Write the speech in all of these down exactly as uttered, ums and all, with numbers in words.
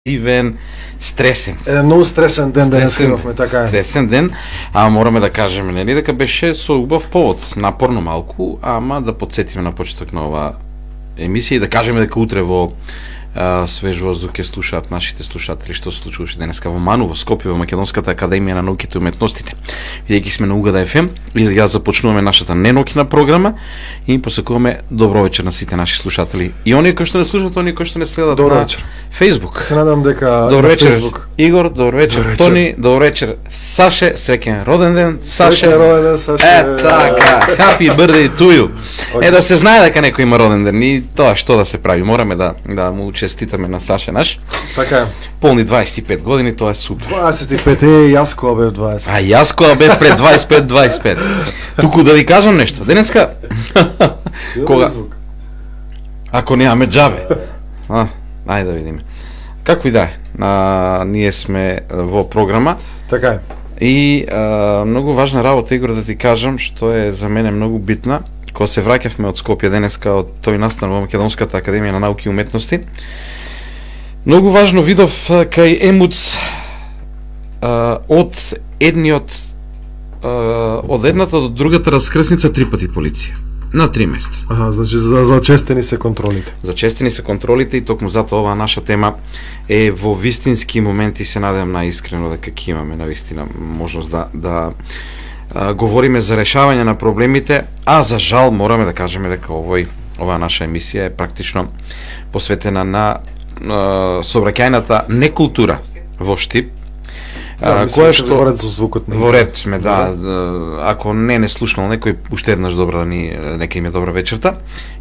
Ивен, стресен. Еден многу стресен ден денес имавме, така е. Стресен ден, а мораме да кажеме, нели, дека беше со убав повод, напорно малку, ама да подсетиме на почеток на ова емисија и да кажеме дека утре во а, свеж воздух ќе слушаат нашите слушатели што се случуваше денеска во Ману, во Скопје, во Македонската академија на науките и уметностите. Бидејќи сме на Угада еф ем, и сега започнуваме нашата ненаукина програма и им посакуваме добро вечер на сите наши слушатели. И оние кои што не слушаат, оние кои што не следат добро на вечер. Facebook. Се надам дека добро вечер, Facebook. Игор, добро вечер, добро вечер. Тони, добро вечер, Саше, среќен роден ден, Саше. Среќен роден ден, Саше. Е, така, happy birthday to you. Okay. Е, да се знае дека некој има роден ден и тоа што да се прави, мораме да да му честитаме на Саше наш. Така е. Полни дваесет и пет години, тоа е супер. дваесет и пет, е, јас кога бев дваесет. А јас кога бев пред дваесет и пет дваесет и пет. Туку да ви кажам нешто. Денеска кога ако немаме џабе. А, ајде да видиме. Како и да е, а, ние сме во програма. Така е. И а, многу важна работа, Игор, да ти кажам, што е за мене многу битна. Кога се враќавме од Скопје денеска од тој настан во Македонската академија на науки и уметности, многу важно видов кај ЕМУЦ а, од едниот а, од едната до другата раскрсница три пати полиција. На три места. Аха, значи за зачестени се контролите. Зачестени се контролите и токму затоа оваа наша тема е во вистински моменти, се надевам наискрено дека ќе имаме навистина можност да да а, говориме за решавање на проблемите, а за жал мораме да кажеме дека овој оваа наша емисија е практично посветена на сообраќајната некултура во Штип. Да, која што во ред со звукот не. Во ред сме, да, да. Ако не не слушнал некој, уште еднаш добро да ни нека им е добра вечерта.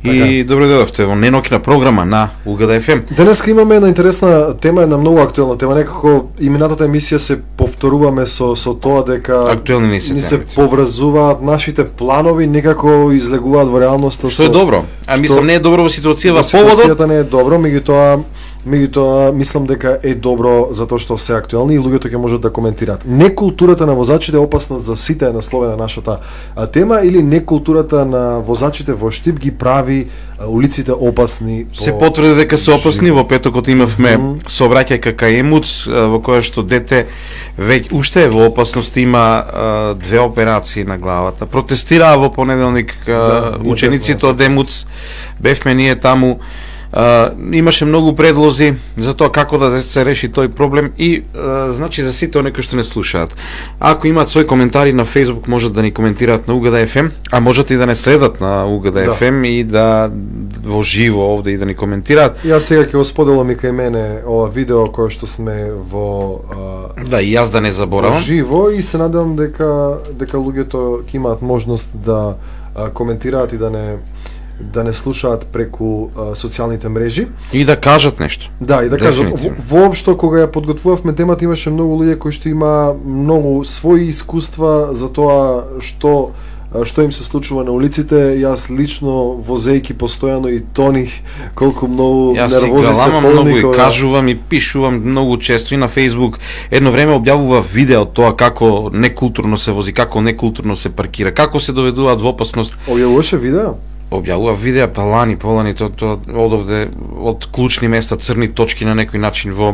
И добро дојдовте во ненаукна програма на Угада еф ем. Денеска имаме една интересна тема, една многу актуелна тема. Некако и минатата емисија се повторуваме со со тоа дека актуелни ни се, ни се поврзуваат нашите планови, некако излегуваат во реалноста. Што е добро. А мислам не е добро во ситуацијава поводот. Ситуацијата не е добро, меѓутоа меѓутоа мислам дека е добро затоа што се актуелни и луѓето ќе можат да коментираат. Некултурата на возачите е опасност за сите е насловена нашата тема, или некултурата на возачите во Штип ги прави улиците опасни. Се потврди дека се опасни. Во петокот имавме mm -hmm. сообраќајка кај ЕМУЦ во која што дете веќе уште е во опасност, има а, две операции на главата. Протестираа во понеделник а, да, учениците од ЕМУЦ. Бевме ние таму. Uh, имаше многу предлози за тоа како да се реши тој проблем и uh, значи за сите оние кои што не слушаат. Ако имаат своји коментари на Facebook, можат да ни коментираат на Угада еф ем, а можат и да не следат на Угада еф ем да. И да во живо овде и да ни коментираат. Јас сега ќе го споделам и кај мене ова видео кое што сме во uh, да, и јас да не заборавам. Живо, и се надевам дека дека луѓето ќе имаат можност да uh, коментираат и да не да не слушаат преку а, социјалните мрежи и да кажат нешто. Да, и да кажат. Воопшто кога ја подготвувавме темата, имаше многу луѓе кои што има многу своји искуства за тоа што што им се случува на улиците. Јас лично возејки постојано и Тони колку многу нервози се полни. Многу и кога... кажувам и пишувам многу често и на Facebook. Едно време објавува видео тоа како некултурно се вози, како некултурно се паркира, како се доведуваат во опасност. Објавуваше видео? Објавува видеа палани, полани, тоа то, од овде, од клучни места, црни точки на некој начин во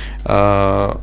а,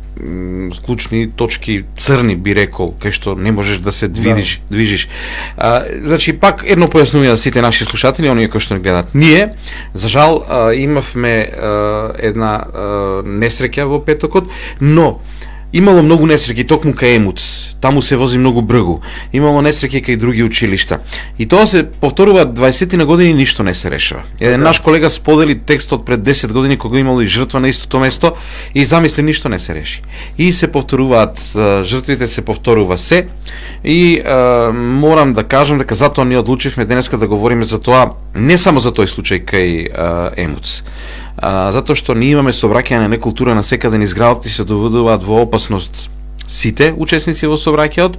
клучни точки црни, би рекол, кај што не можеш да се движиш, да. движиш. А, значи пак едно појаснување на сите наши слушатели, оние кои што не гледаат. Ние, за жал, а, имавме а, една а, несреќа во петокот, но имало многу несреќи токму кај ЕМУЦ. Таму се вози многу бргу. Имало несреќи кај други училишта. И тоа се повторува дваесет на години, ништо не се решава. Еден okay. наш колега сподели текстот пред десет години кога имало и жртва на истото место и замисли ништо не се реши. И се повторуваат жртвите, се повторува се. И а, морам да кажам дека затоа ние одлучивме денеска да говориме за тоа, не само за тој случај кај а, ЕМУЦ. А, затоа што ние имаме сообраќање на некултура на секаде низ градот и се доведуваат во опасност сите учесници во сообраќајот.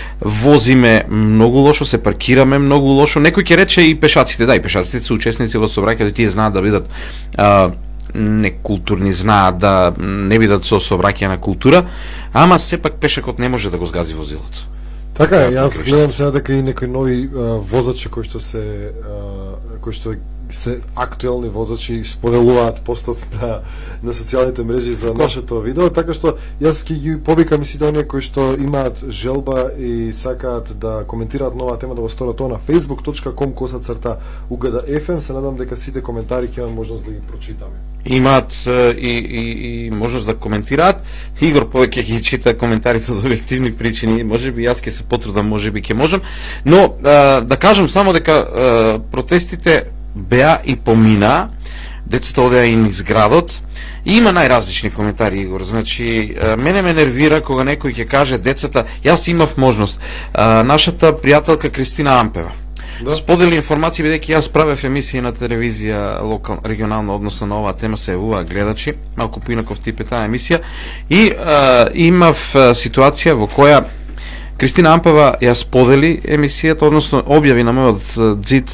Возиме многу лошо, се паркираме многу лошо. Некој ќе рече и пешаците, да, и пешаците се учесници во сообраќајот, тие знаат да бидат а, некултурни, знаат да не бидат со сообраќај на култура, ама сепак пешакот не може да го згази возилото. Така е, јас гледам сега дека и некои нови а, возачи кои што се а, кои што се актуелни возачи споделуваат постот на, на социјалните мрежи за нашето видео, така што јас ќе ги повикам и сите оние кои што имаат желба и сакаат да коментираат нова тема, да го сторат тоа на facebook точка com косацрта у г д еф ем. Се надам дека сите коментари ќе имат можност да ги прочитаме. Имаат и, и, и можност да коментираат. Игор повеќе ги чита коментарите од објективни причини, можеби јас ќе се потрудам, можеби ќе можам, но а, да кажам само дека а, протестите беа и помина, децата одеа и низ градот, и има најразлични коментари, Игор. Значи, мене ме нервира кога некој ќе каже децата, јас имав можност. А, нашата пријателка Кристина Ампева да сподели информации, бидејќи јас правев емисија на телевизија локал, регионална, односно на оваа тема се јавуваа гледачи, малку поинаков тип е таа емисија, и а, имав а, ситуација во која Кристина Ампева ја сподели емисијата, односно објави на мојот ѕид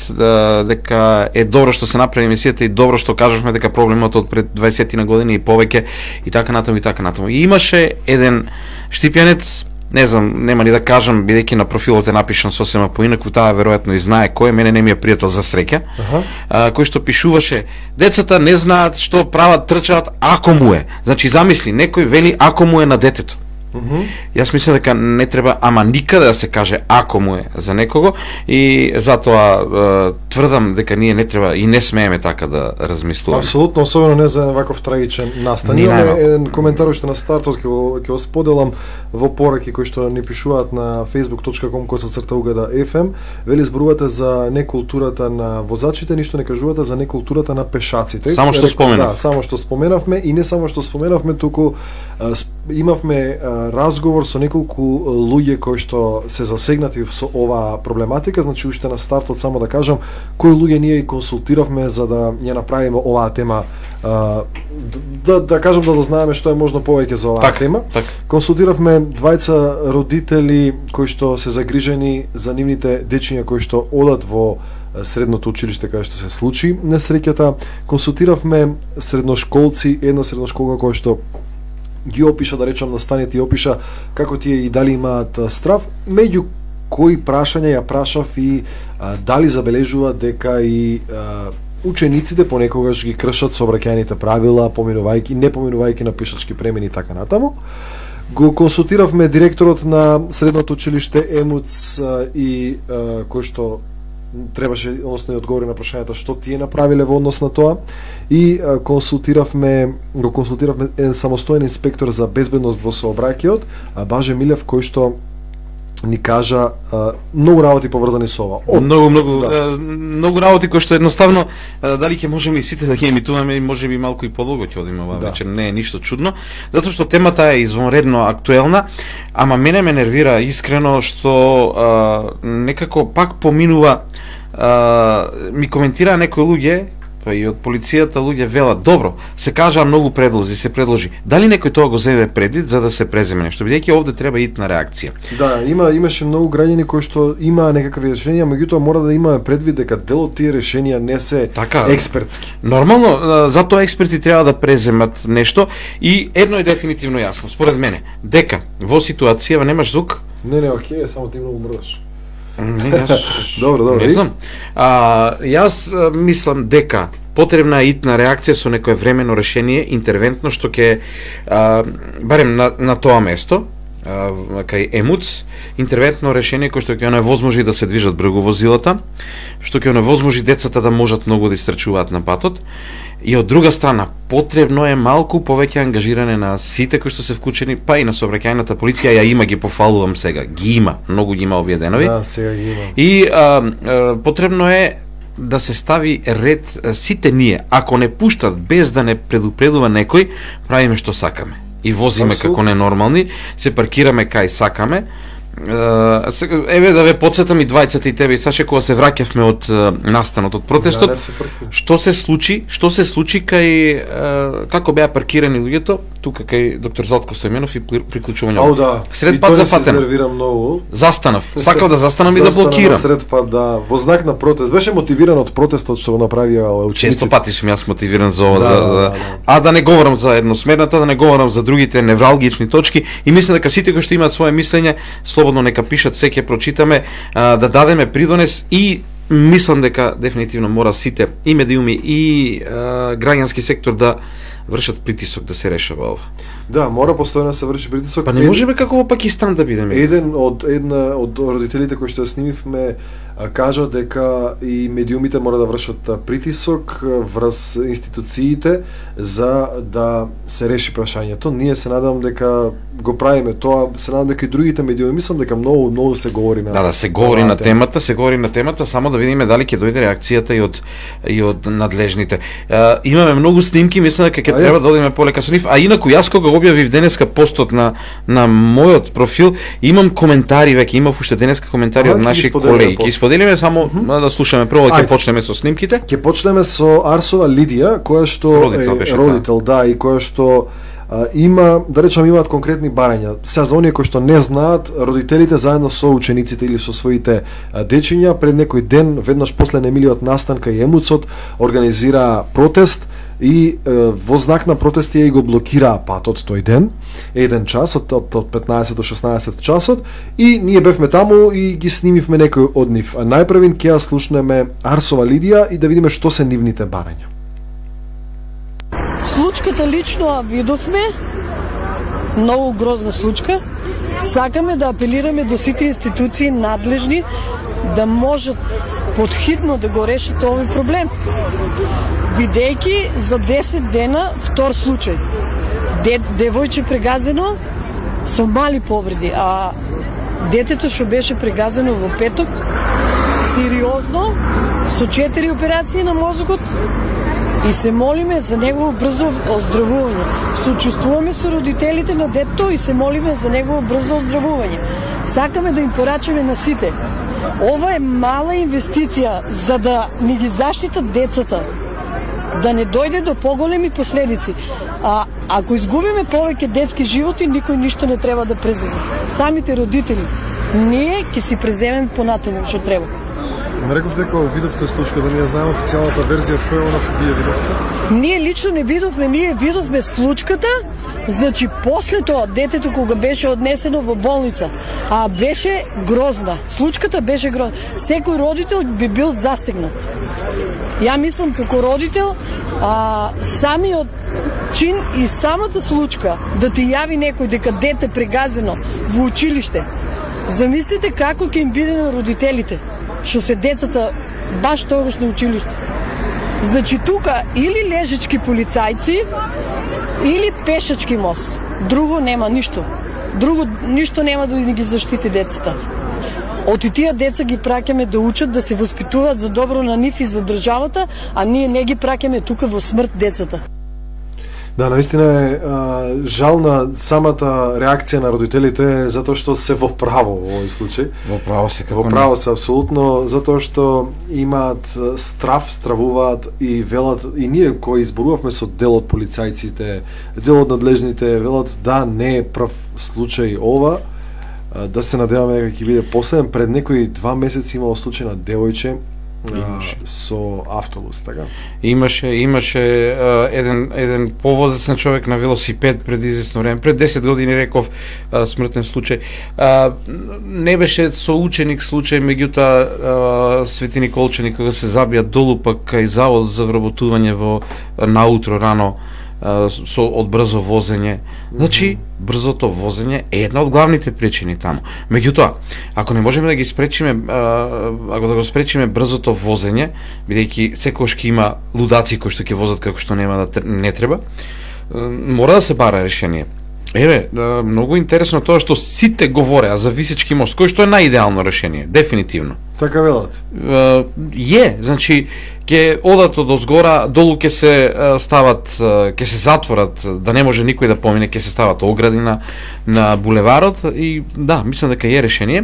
дека е добро што се направи емисијата и добро што кажавме дека проблемот од пред дваесет на години и повеќе и така натаму и така натаму. И имаше еден штипјанец, не знам, нема ни да кажам, бидејќи на профилот е напишан сосема поинаку, таа веројатно и знае кој е, мене не ми е пријател за среќа, uh-huh. а, кој што пишуваше: децата не знаат што прават, трчаат ако му е. Значи замисли, некој вели ако му е на детето. Uh-huh. Јас мислам дека не треба ама никаде да се каже ако му е за некого, и затоа е, тврдам дека ние не треба и не смееме така да размислуваме. Апсолутно, особено не за ваков трагичен настан. Имаме еден коментар уште на стартот, ќе го ќе го споделам во пораки кои што ни пишуваат на facebook точка com косацрта у г д еф ем. Вели зборувате за некултурата на возачите, ништо не кажувате за некултурата на пешаците. Само што споменав. Да, само што споменавме, и не само што споменавме, туку а, имавме а, разговор со неколку луѓе кои што се засегнати со оваа проблематика. Значи уште на стартот само да кажам кои луѓе ние консултиравме за да ја направиме оваа тема, а, да, да кажам да дознаеме што е можно повеќе за оваа так, тема. Так. Консултиравме двајца родители кои што се загрижени за нивните дечиња кои што одат во средното училиште каде што се случи несреќата. Консултиравме средношколци, една средношколка која што ги опиша, да речам, на станите и опиша како тие и дали имаат страв, меѓу кои прашања ја прашав и а, дали забележува дека и а, учениците понекогаш ги кршат сообраќајните правила, поминувајќи, не поминувајќи на пешачки премини и така натаму. Го консултиравме директорот на средното училиште ЕМУЦ а, и а, кој што требаше, односно, и одговори на прашањата што тие направиле во однос на тоа, и а, консултиравме го консултиравме еден самостоен инспектор за безбедност во сообраќајот, Баже Милев, кој што ни кажа а, многу работи поврзани со ова. Од, многу, многу, да. а, многу работи кои што едноставно а, дали ќе можеме и сите да ги емитуваме, и можеби малку и подолго ќе одиме оваа да. вечер, не е ништо чудно, затоа што темата е извонредно актуелна, ама мене ме нервира искрено што а, некако пак поминува, а, ми коментираа некои луѓе, па и од полицијата луѓе велат: добро, се кажаа многу предлози, се предложи. Дали некој тоа го зеде предвид за да се преземе нешто, бидејќи овде треба итна реакција? Да, има имаше многу граѓани кои што има некакви решенија, меѓутоа мора да имаме предвид дека дел од тие решенија не се така, експертски. Нормално, затоа експерти треба да преземат нешто, и едно е дефинитивно јасно, според мене, дека во ситуација, немаш звук? Не, не, окей, само ти многу мрдаш. Не, јас... добро, добро. Не знам. А, јас а, мислам дека потребна е итна реакција со некое времено решение, интервентно, што ќе а, барем на, на тоа место, а, кај ЕМУЦ, интервентно решение кој што ќе оневозможи да се движат брзо возилата, што ќе оневозможи децата да можат многу да истрчуваат на патот. И од друга страна, потребно е малку повеќе ангажиране на сите кои што се вклучени, па и на сообраќајната полиција. Ја има, ги пофалувам сега, ги има, многу ги има овие денови. Да, сега ги има. И а, а, потребно е да се стави ред, сите ние, ако не пуштат без да не предупредува некој, правиме што сакаме. И возиме Абсолютно. Како ненормални, се паркираме кај сакаме. Uh, еве да ве подсетам и двајцата и тебе и Саше, кога се враќавме од uh, настанот, од протестот, да, што се случи, што се случи кај uh, како беа паркирани луѓето тука кај доктор Златко Стојменов и приклучување. Ау да. Сред пат зафатен. Застанав. Сакав да застанам и да блокирам. Сред пат, да, во знак на протест. Беше мотивиран од протестот што го направија учениците. Често пати сум јас мотивиран за ова, да, за, да, да, да. а да не говорам за едносмерната, да не говорам за другите невралгични точки, и мислам дека сите кои што имаат свое мислење слободно нека пишат, се ќе прочитаме, а, да дадеме придонес и мислам дека дефинитивно мора сите и медиуми и а, граѓански сектор да вршат притисок да се решава ова. Да, мора постојано да се врши притисок. Па не можеме како во Пакистан да бидеме. Еден од една од родителите кои што ја снимивме кажа дека и медиумите мора да вршат притисок врз институциите за да се реши прашањето. Ние се надевам дека го правиме тоа, се надевам дека и другите медиуми, мислам дека многу многу се говори на Да, да, се говори на темата, се говори на темата, само да видиме дали ќе дојде реакцијата и од и од надлежните. Uh, имаме многу снимки, мислам дека ќе треба да одиме полека со нив, а инаку јас кога објавив денеска постот на на мојот профил, имам коментари веќе, имав уште денеска коментари од наши колеги. Ќе споделиме само mm -hmm. да слушаме прво, ќе почнеме со снимките. Ќе почнеме со Арсова Лидија, која што родител, е родител, да, и која што а, има, да речам, имаат конкретни барања. Сега за оние кои што не знаат, родителите заедно со учениците или со своите а, дечиња пред некој ден, веднаш после немилиот настанка и емуцот, организира протест и е, во знак на протести и го блокираа патот тој ден, еден час од, од, од петнаесет до шеснаесет часот, и ние бевме таму и ги снимивме некои од нив. А најпрвин ќе ја слушнеме Арсова Лидија и да видиме што се нивните барања. Случката лично видовме, многу грозна случка. Сакаме да апелираме до сите институции надлежни да можат подхитно да го решат овој проблем. Бидејќи за десет дена втор случај. Де, девојче прегазено со мали повреди, а детето што беше прегазено во петок сериозно со четири операции на мозокот и се молиме за негово брзо оздравување. Сочувствуваме со родителите на детето и се молиме за негово брзо оздравување. Сакаме да им порачаме на сите. Ова е мала инвестиција за да ни ги заштитат децата, да не дојде до поголеми последици. А ако изгубиме повеќе детски животи, никој ништо не треба да преземе. Самите родители, ние ќе си преземеме понатаму што треба. Не реков дека видовте случка, да ние знаеме официјалната верзија што е оно што вие видовте? Ние лично не видовме, ние видовме случката. Значи, после тоа, детето кога беше однесено во болница, а беше грозна. Случката беше грозна. Секој родител би бил застигнат. Ја мислам како родител, а, самиот чин и самата случка да ти јави некој дека дете прегазено во училиште. Замислите како ќе им биде на родителите, што се децата баш тогаш на училиште. Значи тука или лежачки полицајци, или пешачки мост. Друго нема ништо. Друго ништо нема да ги заштити децата. Од и тие деца ги праќаме да учат, да се воспитуваат за добро на нив и за државата, а ние не ги праќаме тука во смрт децата. Да, наистина е а, жална самата реакција на родителите затоа што се во право во овој случај. Во право се како Во право се апсолутно, затоа што имаат страв, стравуваат и велат, и ние кои изборувавме со дел од полицајците, дел од надлежните, велат да не е прв случај ова, да се надеваме дека ќе биде последен. Пред некои два месеци имало случај на девојче Имаше. со автобус, така? Имаше, имаше uh, еден, еден повозец на човек на велосипед пред известно време, пред десет години реков uh, смртен случај. Uh, не беше со ученик случај, меѓутоа uh, Свети Николчани кога се забија долу пак кај завод за вработување во наутро рано со од брзо возење. Значи, брзото возење е една од главните причини таму. Меѓутоа, ако не можеме да ги спречиме, ако да го спречиме брзото возење, бидејќи секогаш ќе има лудаци кои што ќе возат како што нема да не треба, мора да се бара решение. Еве, многу интересно тоа што сите говореа за Висечки мост, кој што е најидеално решение, дефинитивно. Така велат. Е, значи ќе одат од озгора, долу ќе се стават, ќе се затворат, да не може никој да помине, ќе се стават огради на, на булеварот и да, мислам дека е решение.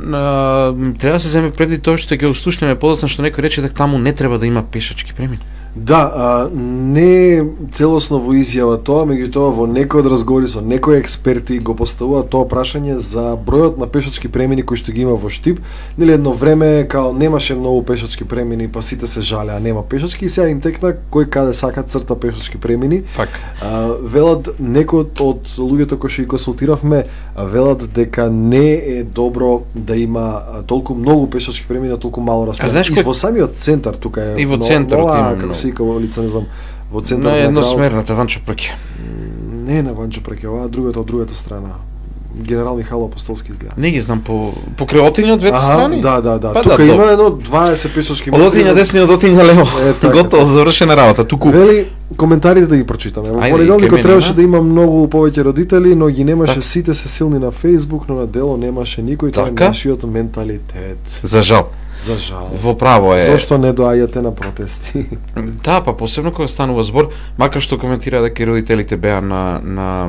Меѓутоа, треба да се земе предвид тоа што ќе услушнеме подоцна што некој рече дека таму не треба да има пешачки премин. Да, а, не целосно во изјава тоа, меѓутоа во некои од разговори со некои експерти го поставуваат тоа прашање за бројот на пешачки премини кои што ги има во Штип. Нели едно време као немаше многу пешачки премини, па сите се жалеа нема пешачки и сега им текна кој каде сака црта пешачки премини. Так. А, велат некои од луѓето кои што ги консултиравме, велат дека не е добро да има толку многу пешачки премини на толку мало растојание. И во самиот центар тука е. И во центарот има како се вика во улица, не знам, во центарот на на едносмерната Ванчо Праке. Не на Ванчо Праке, ова другата од другата страна. Генерал Михаил Апостолски изгледа. Не ги знам по покрај Отиња од двете Аха, страни. Да, да, да. Па, тука да, има едно дваесет пешачки метри. Од Отиња десно и од Отиња лево. Е, така, Готово, така. завршена работа. Туку. Вели коментарите да ги прочитаме. Во Ајде, понеделникот ке требаше мене, да има многу повеќе родители, но ги немаше, Так. сите се силни на Facebook, но на дело немаше никој, тоа е Така. нашиот менталитет. За жал. За жал. Во право е. Зошто не доаѓате на протести? Да, па посебно кога станува збор, макар што коментира дека и родителите беа на на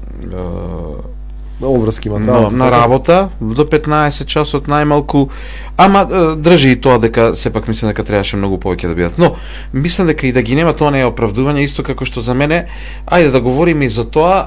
На обврски на, материјал. на работа до петнаесет часот најмалку, ама е, држи и тоа дека сепак мислам дека требаше многу повеќе да бидат. Но мислам дека и да ги нема тоа не е оправдување, исто како што за мене, ајде да говориме и за тоа,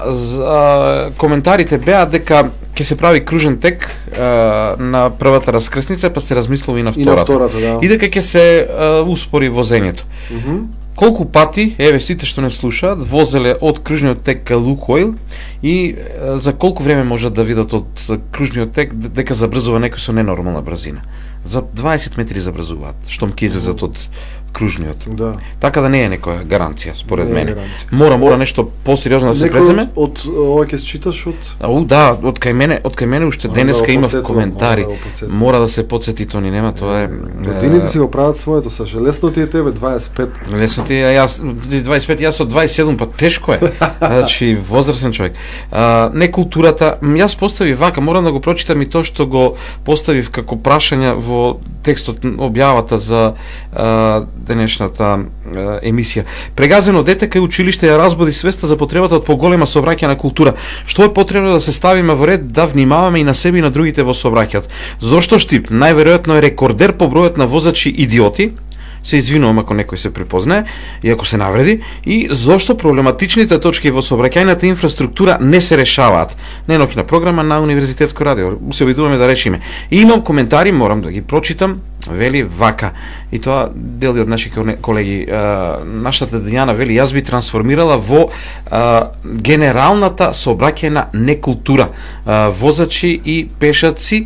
за, коментарите беа дека ќе се прави кружен тек а, на првата раскрсница, па се размислува и на И втората. на втората, да. И дека ќе се а, успори возењето. Мгм. Колку пати, еве сите што не слушаат, возеле од кружниот тек кај Лукойл и е, за колку време можат да видат од кружниот тек дека забрзува некој со ненормална брзина? За дваесет метри забрзуваат, штом ќе излезат од кружниот. Да. Така да не е некоја гаранција, според Не е мене. гаранција. Мора, мора нешто посериозно да се Некој преземе. од од- ова ќе считаш од Ау, да, од кај мене, од кај мене уште Мора денеска да го има потсетувам, коментари. мора да го потсетувам. Мора да се потсети, то ни нема, тоа е. годините си го прават своето, Саше. Лесно ти е тебе дваесет и пет. Лесно ти, а јас дваесет и пет, јас од дваесет и седум, па тешко е. Значи возрастен човек. А, не културата, м, јас поставив вака, морам да го прочитам и тоа што го поставив како прашање во текстот објавата за а, денешната а, емисија. Прегазено дете кај училиште ја разбуди свеста за потребата од поголема сообраќајна култура. Што е потребно да се ставиме во ред, да внимаваме и на себе и на другите во сообраќајот. Зошто Штип најверојатно е рекордер по бројот на возачи идиоти, се извинувам ако некој се препознае и ако се навреди, и зошто проблематичните точки во сообраќајната инфраструктура не се решаваат. Не ноќна програма на Универзитетско радио, се обидуваме да решиме. И имам коментари, морам да ги прочитам, вели вака. И тоа дели од наши колеги. А, нашата Дијана вели, јас би трансформирала во а, генералната сообраќајна некултура. А, возачи и пешаци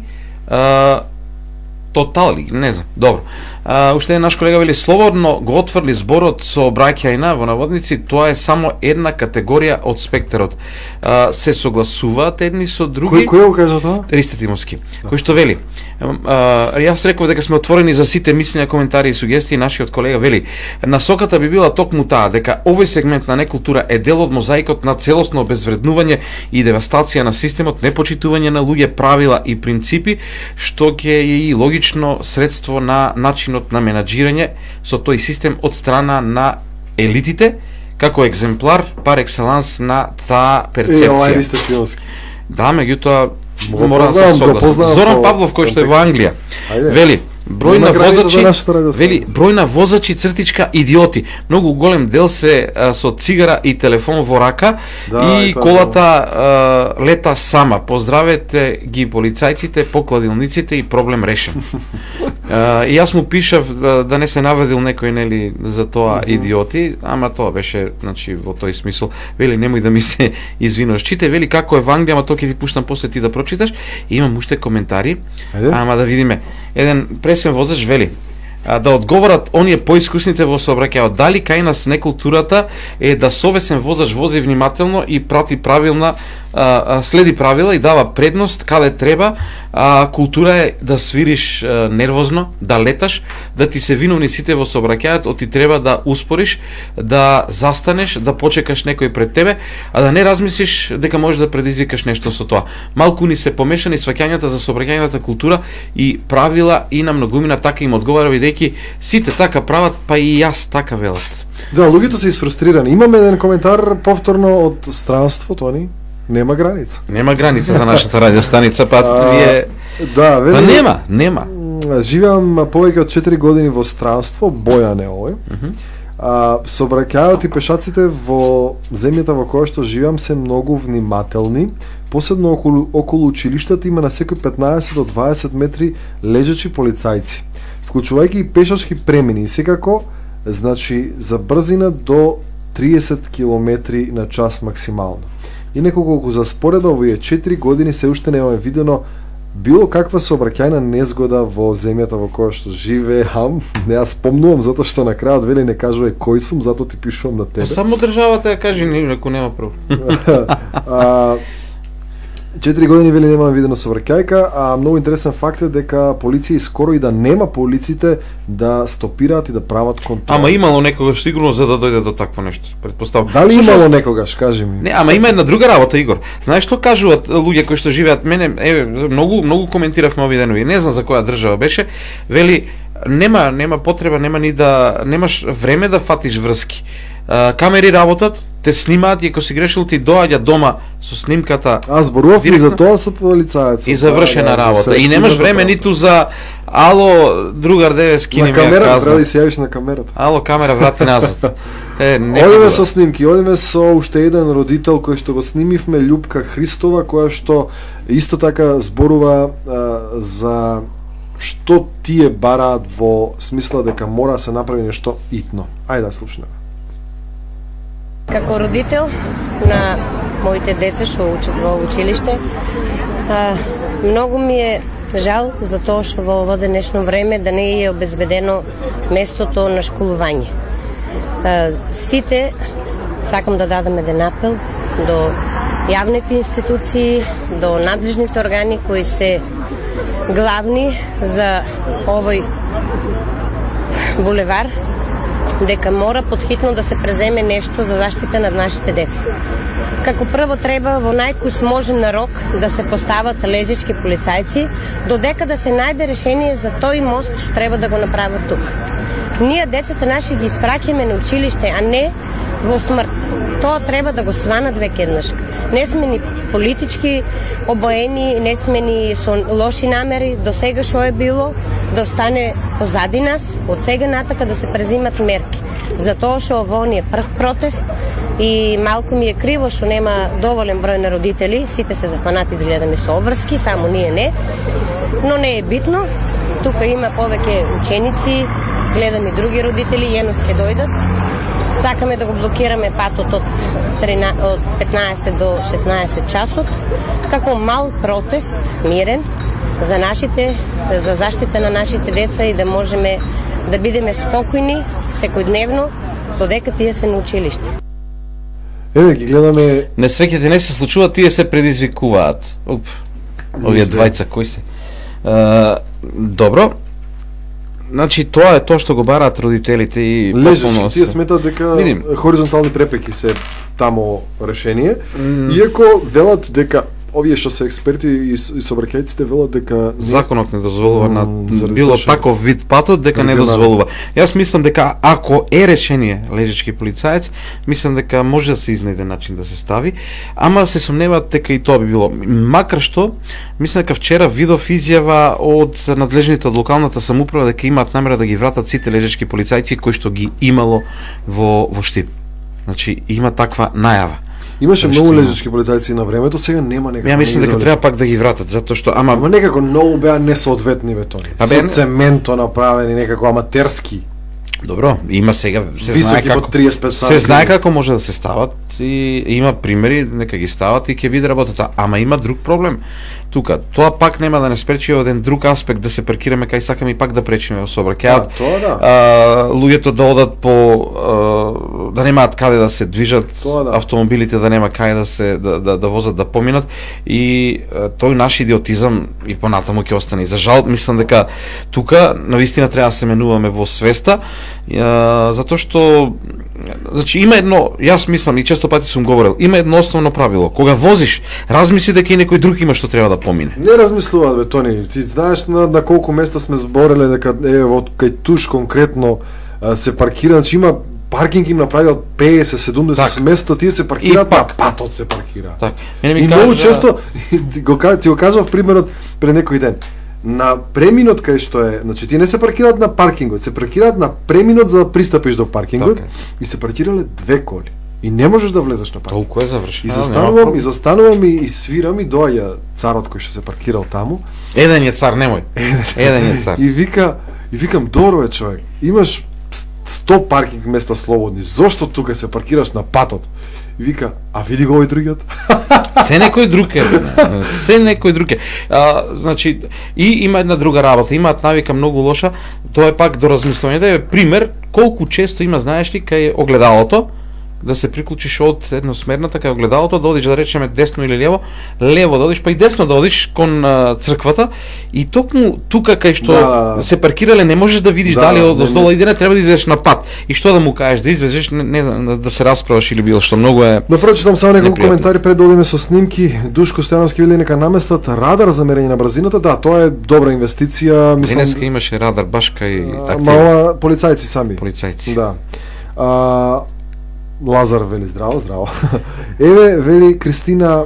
а, тотали, не знам, добро. А, уште еден наш колега вели, слободно го отврли зборот сообраќајна во наводници, тоа е само една категорија од спектарот. А, се согласуваат едни со други. Кој кој го кажа тоа? Ристо Тимовски, кој што вели, а, јас реков дека сме отворени за сите мислења, коментари и сугестии. Нашиот колега вели, насоката би била токму таа, дека овој сегмент на некултура е дел од мозаикот на целосно обезвреднување и девастација на системот, непочитување на луѓе, правила и принципи, што ќе е и логично средство на начинот на менаџирање со тој систем од страна на елитите, како екземплар пар екселанс на таа Е, ова е перцепција. Ристо Тимовски. Да, меѓутоа Го мора да се познавам, го согласам. познавам Зоран по Павлов кој што е во контекст. Англија Ајде. вели број Нема на граница возачи за нашата радиостаница. вели број на возачи цртичка идиоти. Многу голем дел се а, со цигара и телефон во рака Да, и и тоа колата а, лета сама. Поздравете ги полицајците, покладилниците и проблем решен. А, и јас му пишав да, да не се наведил некој нели за тоа идиоти, ама тоа беше значи во тој смисол. Вели немој да ми се извинуваш. Чите вели како е во Англија, ама тоа ќе ти пуштам после ти да прочиташ. И имам уште коментари. Ајде. Ама да видиме. Еден пресен возач вели а, да одговорат оние поискусните во сообраќајот. Дали кај нас некултурата е да совесен возач вози внимателно и прати правилна а, а, следи правила и дава предност каде треба, а култура е да свириш а, нервозно, да леташ, да ти се виновни сите во сообраќајот, од ти треба да успориш, да застанеш, да почекаш некој пред тебе, а да не размислиш дека можеш да предизвикаш нешто со тоа. Малку ни се помешани сваќањата за сообраќајната култура и правила и на многумина така им одговара, бидејќи сите така прават, па и јас така велат. Да, луѓето се изфрустрирани. Имаме еден коментар повторно од странство, Тони. Нема граница. Нема граница за нашата радиостаница, па А, вие... Да, вели. Па нема, нема. Живеам повеќе од четири години во странство, Бојан е овој. А, сообраќајот и пешаците во земјата во која што живеам се многу внимателни, посебно околу, околу училиштата има на секој петнаесет до дваесет метри лежачи полицајци, вклучувајќи и пешачки премини и секако, значи за брзина до триесет километри на час максимално. Инаку колку за спореда овие четири години се уште немаме видено било каква сообраќајна незгода во земјата во која што живеам. Не ја спомнувам затоа што на крајот вели не кажувај кој сум, затоа ти пишувам на тебе. Само државата ја кажи, ако нема прво. Четири години вели немаме видено сообраќајка, а многу интересен факт е дека полиција скоро и да нема по улиците да стопираат и да прават контрол. Ама имало некогаш сигурно за да дојде до такво нешто, претпоставам. Дали Слушаш... имало некогаш, кажи ми. Не, ама има една друга работа, Игор. Знаеш што кажуваат луѓе кои што живеат, мене е многу многу коментиравме овие денови. Не знам за која држава беше, вели нема нема потреба, нема ни да немаш време да фатиш врски. А, камери работат, те снимаат и ако си грешил ти доаѓа дома со снимката. А зборував и за тоа со полицајецот. И завршена да, работа. Да, и немаш време ниту за ало другар деве скини ми ја казна. На камера треба да се јавиш на камерата. Ало камера врати назад. Е, одиме со снимки, одиме со уште еден родител кој што го снимивме, Љупка Христова, која што исто така зборува а, за што тие бараат во смисла дека мора да се направи нешто итно. Ајде да слушнеме. Како родител на моите деца што учат во училиште, а, многу ми е жал за тоа што во ово денешно време да не е обезбедено местото на школување. А, сите сакам да дадам еден апел до јавните институции, до надлежните органи кои се главни за овој булевар, дека мора подхитно да се преземе нешто за заштита над нашите деца. Како прво треба во најкус можен рок да се постават лежачки полицајци, додека да се најде решение за тој мост што треба да го направат тук. Ние децата наши ги испраќаме на училиште, а не во смрт. Тоа треба да го сванат веќе еднаш. Не сме ни политички обоени, не сме ни со лоши намери, до сега што е било, да остане позади нас, од сега натака да се презимат мерки. Затоа што ово ни е прв протест и малку ми е криво што нема доволен број на родители, сите се зафанати изгледаме со обврски, само ние не, но не е битно. Тука има повеќе ученици, гледам и други родители, јенос ќе дојдат. Сакаме да го блокираме патот од петнаесет до шеснаесет часот, како мал протест, мирен, за нашите, за заштита на нашите деца и да можеме да бидеме спокојни секојдневно, додека тие се на училиште. Еве ги гледаме. Несреќите не се случуваат, тие се предизвикуваат. Оп. Овие двајца кои се? Uh, добро. Значи тоа е тоа што го бараат родителите и лежачки, тие сметат дека видим. Хоризонтални препреки се тамо решение, mm. иако велат дека овие што се експерти и, и сообраќајците велат дека законот не дозволува на mm, било тошен. Таков вид патот дека не дозволува. Јас мислам дека ако е решение лежачки полицаец, мислам дека може да се изнајде начин да се стави, ама се сомневаат дека и тоа би било. Макар што мислам дека вчера видов изјава од надлежните од локалната самоуправа дека имаат намера да ги вратат сите лежачки полицајци кои што ги имало во во Штип. Значи има таква најава. Имаше многу лежачки полицајци на времето, сега нема некако. Ја мислам дека треба пак да ги вратат, затоа што ама ама некако многу беа несоодветни бетони. Со цементо направени, некако аматерски. Добро, има сега се високи знае како триесет пет се знае како може да се стават и има примери нека ги стават и ќе биде работата, ама има друг проблем. Тука тоа пак нема да не спречи еден друг аспект да се паркираме кај сакаме и пак да пречиме во сообраќајот. Да, да. А, луѓето да одат по а, да немаат каде да се движат, тоа, да. Автомобилите да нема каде да се да, да, да возат да поминат и а, тој наш идиотизам и понатаму ќе остане. За жал мислам дека тука навистина треба да се менуваме во свеста, а, затоа што значи има едно, јас мислам и често пати сум говорил, има едно основно правило. Кога возиш, размисли дека и некој друг има што треба да помине. Не размислуваат бе Тони. Ти знаеш на, на колку места сме збореле дека е во кај туш конкретно а, се паркира, значи има паркинг им направил петдесет седумдесет места, тие се паркираат, па патот се паркира. Так. Мене ми и кажа... многу често го ти го кажав примерот пред некој ден. на преминот кај што е, значи тие не се паркираат на паркингот, се паркираат на преминот за да пристапиш до паркингот така. И се паркирале две коли. И не можеш да влезеш на паркинг. Толку е завршено. И застанувам, и застанувам и, и свирам и доаѓа царот кој што се паркирал таму. Еден е цар, немој. Еден е цар. И вика, и викам, добро е човек, имаш сто паркинг места слободни, зошто тука се паркираш на патот? И вика, а види го овој другиот? Се некој друг е. Се некој друг е. А, значи, и има една друга работа. Имаат навика многу лоша. Тоа е пак до размислување. Да е пример колку често има, знаеш ли, кај огледалото, да се приклучиш од едносмерната кај огледалото, да одиш да речеме десно или лево, лево да одиш, па и десно да одиш кон а, црквата и токму тука кај што да, да. се паркирале не можеш да видиш да, дали од не, оздола иде, треба да излезеш на пат. И што да му кажеш, да излезеш, не, не знам, да се расправаш или било што, многу е. Да прочитам само неколку непријатно. коментари пред да одиме со снимки. Душко Стојановски вели нека наместат радар за мерење на брзината. Да, тоа е добра инвестиција, мислам. Денеска имаше радар баш кај Ма активни ова полицајци сами. полицајци. Да. А, Лазар вели здраво, здраво. Еве вели Кристина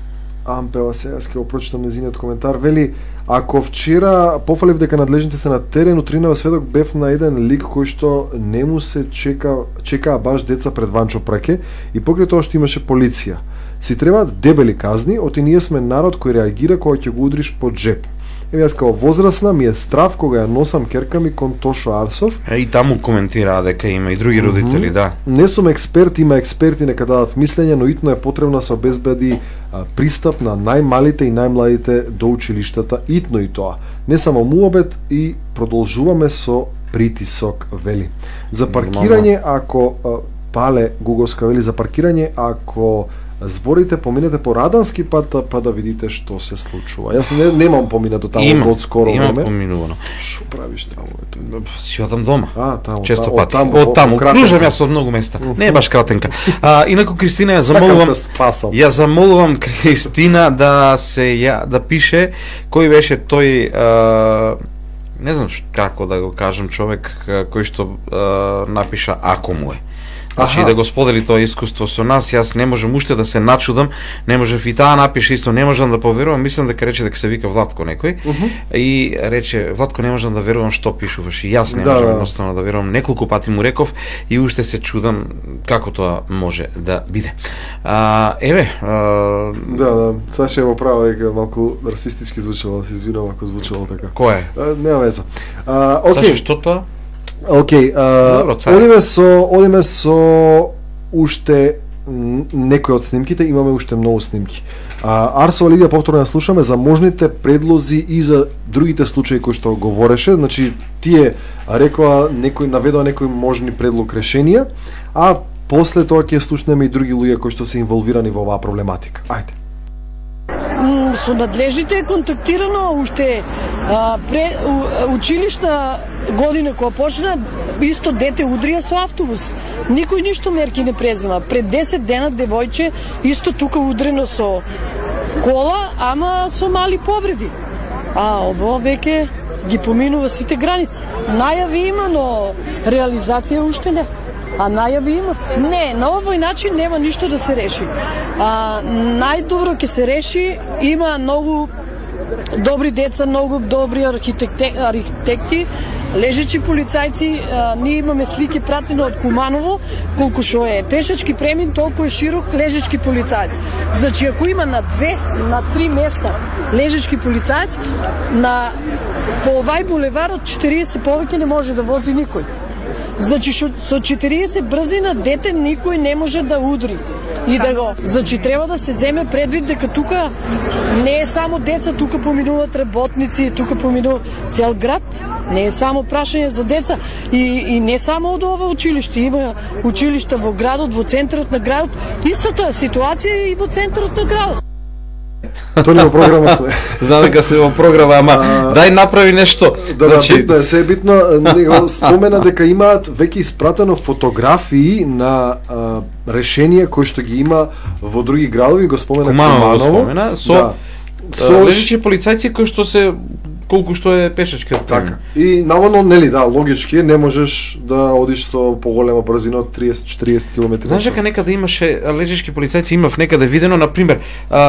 Ампева, сега ќе го прочитам незиниот коментар, вели ако вчера пофалив дека надлежните се на терен, утринава сведок бев на еден лик кој што не му се чека чекаа баш деца пред Ванчо Праке и покрај тоа што имаше полиција. Си требаат дебели казни, оти ние сме народ кој реагира кога ќе го удриш под джеп. Еве јас као возрасна ми е страв кога ја носам керка ми кон Тошо Арсов. Е, и таму коментираа дека има и други родители, да. Не сум експерт, има експерти нека дадат мислење, но итно е потребно да се обезбеди а, пристап на најмалите и најмладите до училиштата, итно и тоа. Не само муабет и продолжуваме со притисок, вели. За паркирање ако а, Пале Гуговска вели за паркирање ако зборите поминете по Радански пат, па да видите што се случува. Јас не, немам поминато таму од скоро има време. поминувано. Што правиш таму? Си одам дома. А, таму. Често таму, пати. таму, Од таму, кратенка. кружам јас од многу места. Не е баш кратенка. А, инаку Кристина ја замолувам, спасам. ја замолувам Кристина да се ја да пише кој беше тој а, не знам како да го кажам човек а, кој што а, напиша ако му е. Значи да го сподели тоа искуство со нас, јас не можам уште да се начудам, не можев и таа напише исто, не можам да поверувам, мислам дека рече дека се вика Владко некој. Uh -huh. И рече Владко не можам да верувам што пишуваш. И јас не да, можам да. едноставно да верувам. Неколку пати му реков и уште се чудам како тоа може да биде. А, еве, а... Да, да, Саша има право дека малку расистички звучало, се извинувам ако звучало така. Кој е? А, нема веза. А, окей. Саша, што тоа? Океј, Добро, царе. одиме со одиме со уште некои од снимките, имаме уште многу снимки. А, Арсова Лидија повторно ја слушаме за можните предлози и за другите случаи кои што говореше, значи тие рекоа некој наведоа некои можни предлог решенија, а после тоа ќе слушнеме и други луѓе кои што се инволвирани во оваа проблематика. Ајде. Со надлежните е контактирано уште а, пре, у, училишна година која почна, исто дете удрија со автобус. Никој ништо мерки не презема. Пред десет дена девојче исто тука удрено со кола, ама со мали повреди. А ово веќе ги поминува сите граници. Најави има, но реализација уште не. А најави има? Не, на овој начин нема ништо да се реши. А, најдобро ќе се реши, има многу добри деца, многу добри архитекти, архитекти лежачи полицајци, а, ние имаме слики пратено од Куманово, колку што е пешачки премин, толку е широк лежачки полицајец. Значи, ако има на две, на три места лежачки полицајец, на по овај булевар од четириесет повеќе не може да вози никој. Значи, шо, со четириесет брзина дете никој не може да удри и да го. Значи, треба да се земе предвид дека тука не е само деца, тука поминуваат работници, тука поминува цел град. Не е само прашање за деца и, и не само од ова училиште. Има училишта во градот, во центарот на градот. Истата ситуација е и во центарот на градот. Тоа не во програма сме. Знам дека се во програма, ама а, дај направи нешто. Да, значи... да, битно е, се е битно, него спомена дека имаат веќе испратено фотографии на а, решенија кои што ги има во други градови, го спомена Куманово. Куманово. Го спомена, со, да. со... лежачи полицајци кои што се колку што е пешачкиот премин. Така. И наводно, нели, да, логички не можеш да одиш со поголема брзина од триесет до четириесет километри. Знаеш дека некаде имаше лежички полицајци, имав некаде видено, на пример,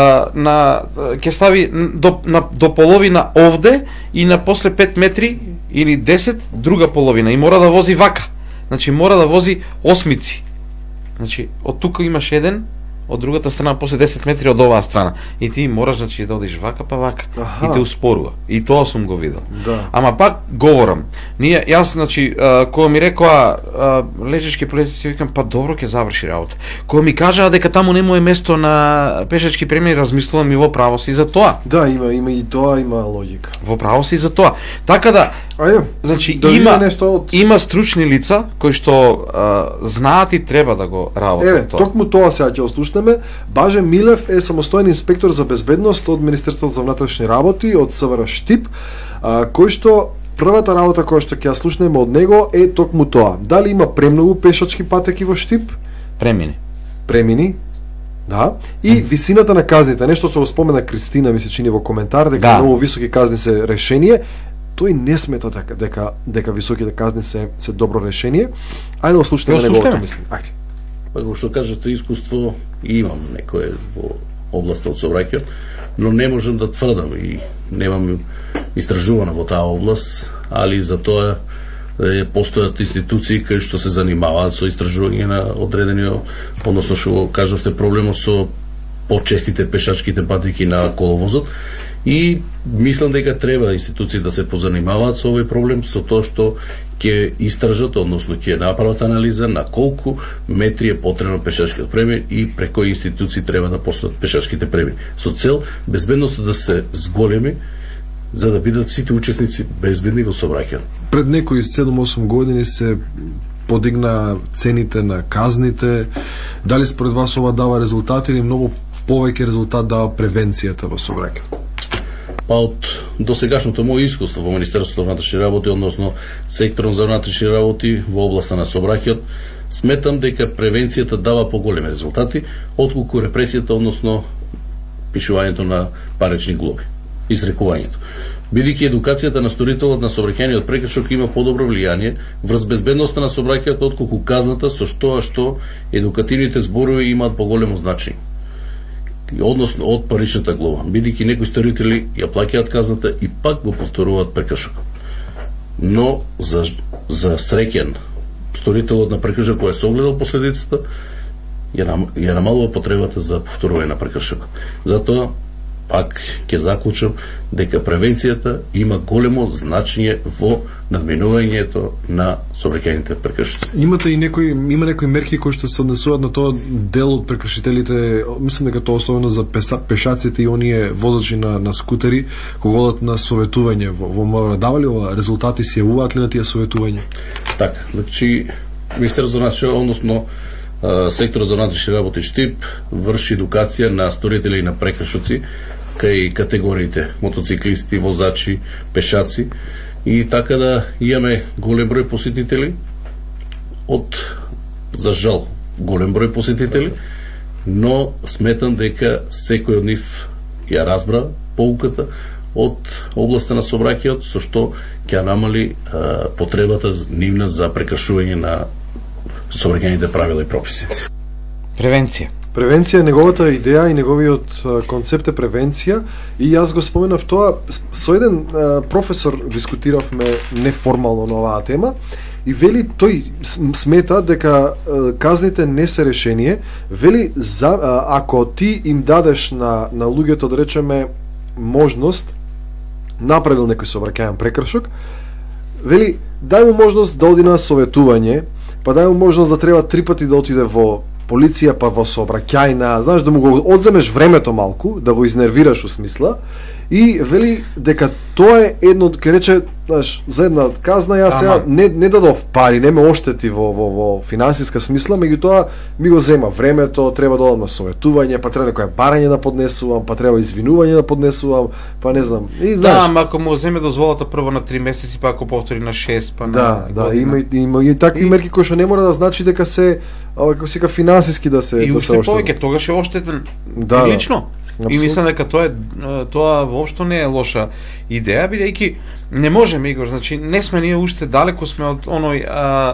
на ќе стави до на до половина овде и на после пет метри или десет друга половина и мора да вози вака. Значи мора да вози осмици. Значи од тука имаш еден, од другата страна после десет метри од оваа страна. И ти мораш, значи, да одиш вака па вака. Аха. И те успорува. И тоа сум го видел. Да. Ама пак говорам. Ние, јас, значи, кога ми рекоа лежички полицајци, викам, па добро ќе заврши работа. Кога ми кажаа дека таму нему е место на пешачки премини, размислувам и во право си за тоа. Да, има, има и тоа, има логика. Во право си за тоа. Така да, Ајде, значи, да има, нешто од... има стручни лица кои што а, знаат и треба да го работат. Еве, токму тоа сега ќе ослушнеме. Баже Милев е самостоен инспектор за безбедност од Министерството за внатрешни работи, од СВР Штип, а, кој што првата работа која што ќе ја слушнеме од него е токму тоа. Дали има премногу пешачки патеки во Штип? Премини. Премини. Да. И висината на казните, нешто што го спомена Кристина, ми се чини во коментар, дека да. многу високи казни се решение. Тој не смета дека дека, дека високите казни се се добро решение. Ајде да слушнеме неговото мислење. Ајде. Па го што кажете, искуство имам некое во областа од сообраќајот, но не можам да тврдам и немам истражувано во таа област, али за тоа е, постојат институции кои што се занимаваат со истражување на одредени, односно што кажавте проблемот со почестите пешачките патеки на коловозот. И мислам дека треба институции да се позанимаваат со овој проблем, со тоа што ќе истражат, односно ќе направат анализа на колку метри е потребно пешачкиот премин и преку кои институции треба да постојат пешачките премини. Со цел безбедноста да се зголеми, за да бидат сите учесници безбедни во сообраќајот. Пред некои седум-осум години се подигна цените на казните. Дали според вас ова дава резултати или многу повеќе резултат дава превенцијата во сообраќајот? Па од досегашното моје искуство во Министерството за внатрешни работи, односно секторот за внатрешни работи во областа на сообраќајот, сметам дека превенцијата дава поголеми резултати отколку репресијата, односно пишувањето на парични глоби, изрекувањето. Бидејќи едукацијата на сторителот на сообраќајниот прекршок има подобро влијание врз безбедноста на сообраќајот отколку казната, со тоа што едукативните зборови имаат поголемо значење, односно од паричната глоба, бидејќи некои сторители ја плаќаат казната и пак го повторуваат прекршокот. Но за за среќен сторителот на прекршок кој е согледал последицата, ја, нам, ја намалува потребата за повторување на прекршокот. Затоа пак ќе заклучам дека превенцијата има големо значење во надминувањето на сообраќајните прекршоци. Имате и некои има некои мерки кои што се однесуваат на тоа дел од прекршителите, мислам дека тоа особено за песа, пешаците и оние возачи на на скутери кога одат на советување во, во МВР, давали ова резултати, се јавуваат ли на тие советувања? Така, значи Министерството за внатрешни, односно секторот за внатрешни работи Штип врши едукација на сторители на прекршоци кај категориите мотоциклисти, возачи, пешаци и така да имаме голем број посетители од, за жал, голем број посетители, но сметам дека секој од нив ја разбра поуката од областа на сообраќајот, со што ќе намали а, потребата нивна за прекршување на сообраќајните правила и прописи. Превенција. Превенција е неговата идеја и неговиот концепт е превенција и јас го споменав тоа со еден а, професор дискутиравме неформално на оваа тема и вели тој смета дека а, казните не се решение, вели за, а, ако ти им дадеш на на луѓето да речеме можност направил некој сообраќајен прекршок, вели дај му можност да оди на советување, па дај му можност да треба три пати да отиде во полиција, па во сообраќајна, знаеш, да му го одземеш времето малку, да го изнервираш у смисла, и вели дека тоа е едно, ке рече, знаеш, за една казна, јас сега не, не дадов пари, не ме оштети во, во, во финансиска смисла, меѓутоа ми го зема времето, треба да одам на советување, па треба некоја барање да поднесувам, па треба извинување да поднесувам, па не знам. И знаеш, да, ама ако му земе дозволата прво на три месеци, па ако повтори на шест, па на да, да, година. има, има и такви и... мерки кои што не мора да значи дека се, како се финансиски да се и да уште се повеќе, тогаш е оштетен да, лично. И мислам дека тоа е тоа воопшто не е лоша идеја, бидејќи не можеме, Игор, значи не сме ние уште далеку сме од оној а,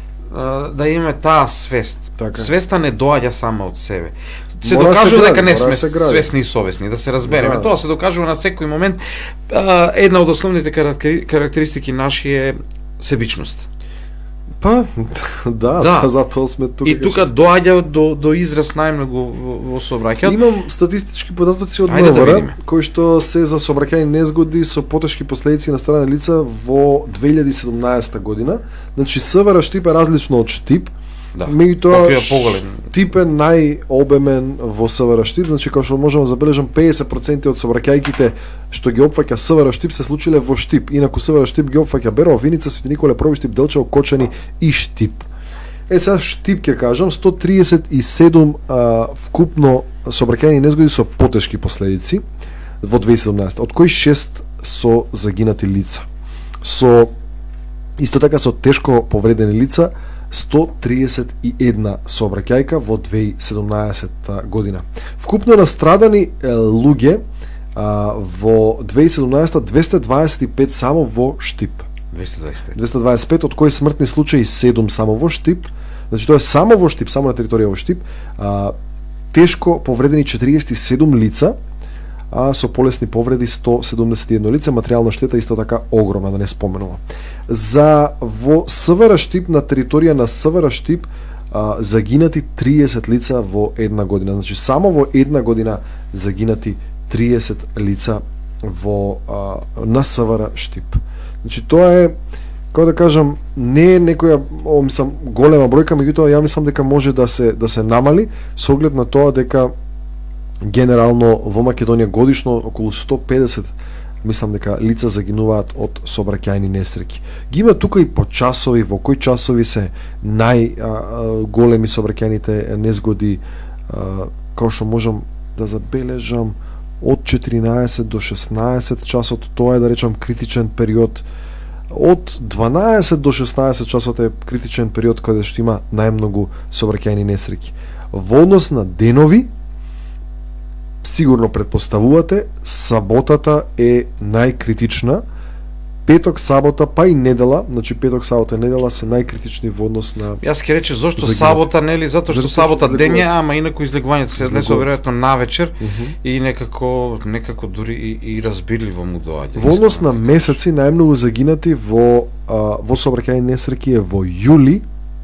а, да имаме таа свест. Така. Свеста не доаѓа сама од себе. Се Мора докажува се дека не гради, сме мора се гради. свесни и совесни, да се разбереме. Да. Тоа се докажува на секој момент. А, една од основните карактери- карактеристики наши е себичност. Па, да, Да. за затоа сме тука. И тука доаѓа до, до израз најмногу во, во сообраќајот. Имам статистички податоци од Ајде да МВР, видиме. кои што се за сообраќајни незгоди со потешки последици на страна лица во две илјади и седумнаесета година. Значи СВР Штип е различно од Штип. Да. Меѓутоа Покрива поголем. Штип е најобемен во СВР Штип, значи како што можеме да забележам педесет проценти од сообраќајките што ги опфаќа СВР Штип се случиле во Штип. Инаку СВР Штип ги опфаќа Берово, Виница, Свети Николе, Проби Штип, Делчево, Кочани и Штип. Е сега Штип ќе кажам сто триесет и седум а, вкупно сообраќајни незгоди со потешки последици во две илјади и седумнаесета, од кои шест со загинати лица. Со исто така со тешко повредени лица сто триесет и една сообраќајка во две илјади и седумнаесета година. Вкупно настрадани е, луѓе а, во две илјади и седумнаесета двесте дваесет и пет само во Штип. двесте дваесет и пет. двесте дваесет и пет, од кои смртни случаи седум само во Штип. Значи тоа е само во Штип, само на територија во Штип. А, тешко повредени четириесет и седум лица, а со полесни повреди сто седумдесет и едно лице, материјална штета исто така огромна, да не споменувам. За во СВР Штип, на територија на СВР Штип, а, загинати триесет лица во една година. Значи само во една година загинати триесет лица во а, на СВР Штип. Значи тоа е, како да кажам, не е некоја, о, мислам, голема бројка, меѓутоа ја мислам дека може да се да се намали со оглед на тоа дека генерално во Македонија годишно околу сто педесет мислам дека лица загинуваат од сообраќајни несреќи. Ги има тука и по часови, во кои часови се најголеми сообраќајните незгоди, а, како што можам да забележам, од четиринаесет до шеснаесет часот, тоа е да речам критичен период. Од дванаесет до шеснаесет часот е критичен период каде што има најмногу сообраќајни несреќи. Во однос на денови, сигурно предпоставувате, саботата е најкритична. Петок, сабота, па и недела, значи петок, сабота и недела се најкритични во однос на... Јас ќе рече зошто Загинати. сабота, нели? Затоа што Затоа што сабота се ден е, излекуваат. ама инаку излегувањето се Излекуваат. днесо веројатно навечер Uh -huh. и некако некако дури и, и разбирливо му доаѓа. Во однос на месеци најмногу загинати во а, во сообраќајни несреќи е во јули,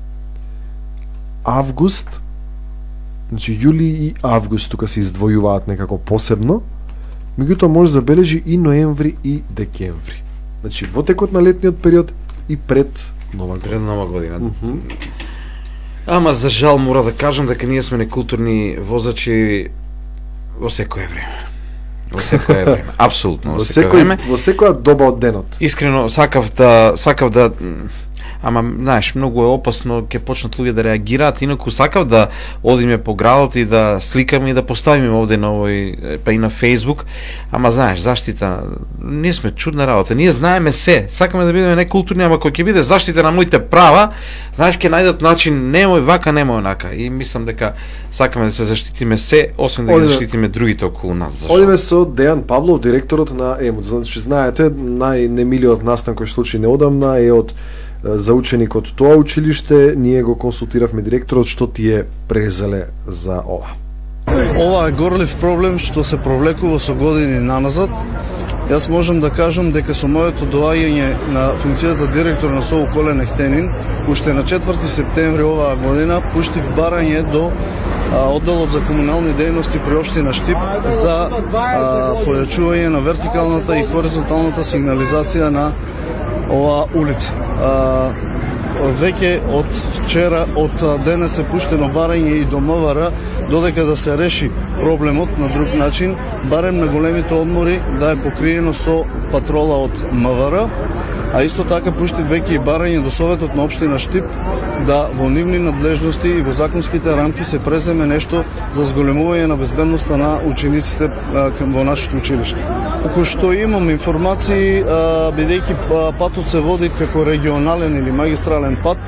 август, значи јули и август тука се издвојуваат некако посебно, меѓутоа може да забележи и ноември и декември. Значи во текот на летниот период и пред нова година. Пред нова година. Мгм. Ама за жал мора да кажам дека ние сме некултурни возачи во секое време. Во секое време. Апсолутно во Во секое секој време. во секоја доба од денот. Искрено сакав да сакав да ама знаеш, многу е опасно, ќе почнат луѓе да реагираат, инаку сакав да одиме по градот и да сликаме и да поставиме овде на овој, па и на Facebook, ама знаеш, заштита, ние сме чудна работа, ние знаеме се, сакаме да бидеме некултурни, ама кој ќе биде заштита на моите права, знаеш, ќе најдат начин, немој вака, немој онака, и мислам дека сакаме да се заштитиме се, освен да ги Одиме- заштитиме другите околу нас. За жал. Одиме со Дејан Павлов, директорот на ЕМУ. Значи знаете, најнемилиот настан кој се случи неодамна е од е, за ученик од тоа училиште. Ние го консултиравме директорот што ти е презеле за ова. Ова е горлив проблем што се провлекува со години наназад. Јас можам да кажам дека со моето доаѓање на функцијата директор на СОУ Колен Ехтенин, уште на четврти септември оваа година пуштив барање до а, одделот за комунални дејности при општина Штип за а, појачување на вертикалната и хоризонталната сигнализација на оваа улица. А, веќе од вчера, од денес е пуштено барање и до МВР додека да се реши проблемот на друг начин, барем на големите одмори да е покриено со патрола од МВР, а исто така пуштив веќе и барање до Советот на општина Штип да во нивни надлежности и во законските рамки се преземе нешто за зголемување на безбедноста на учениците а, кај во нашето училиште. Ако што имам информации, а, бидејќи а, патот се води како регионален или магистрален пат,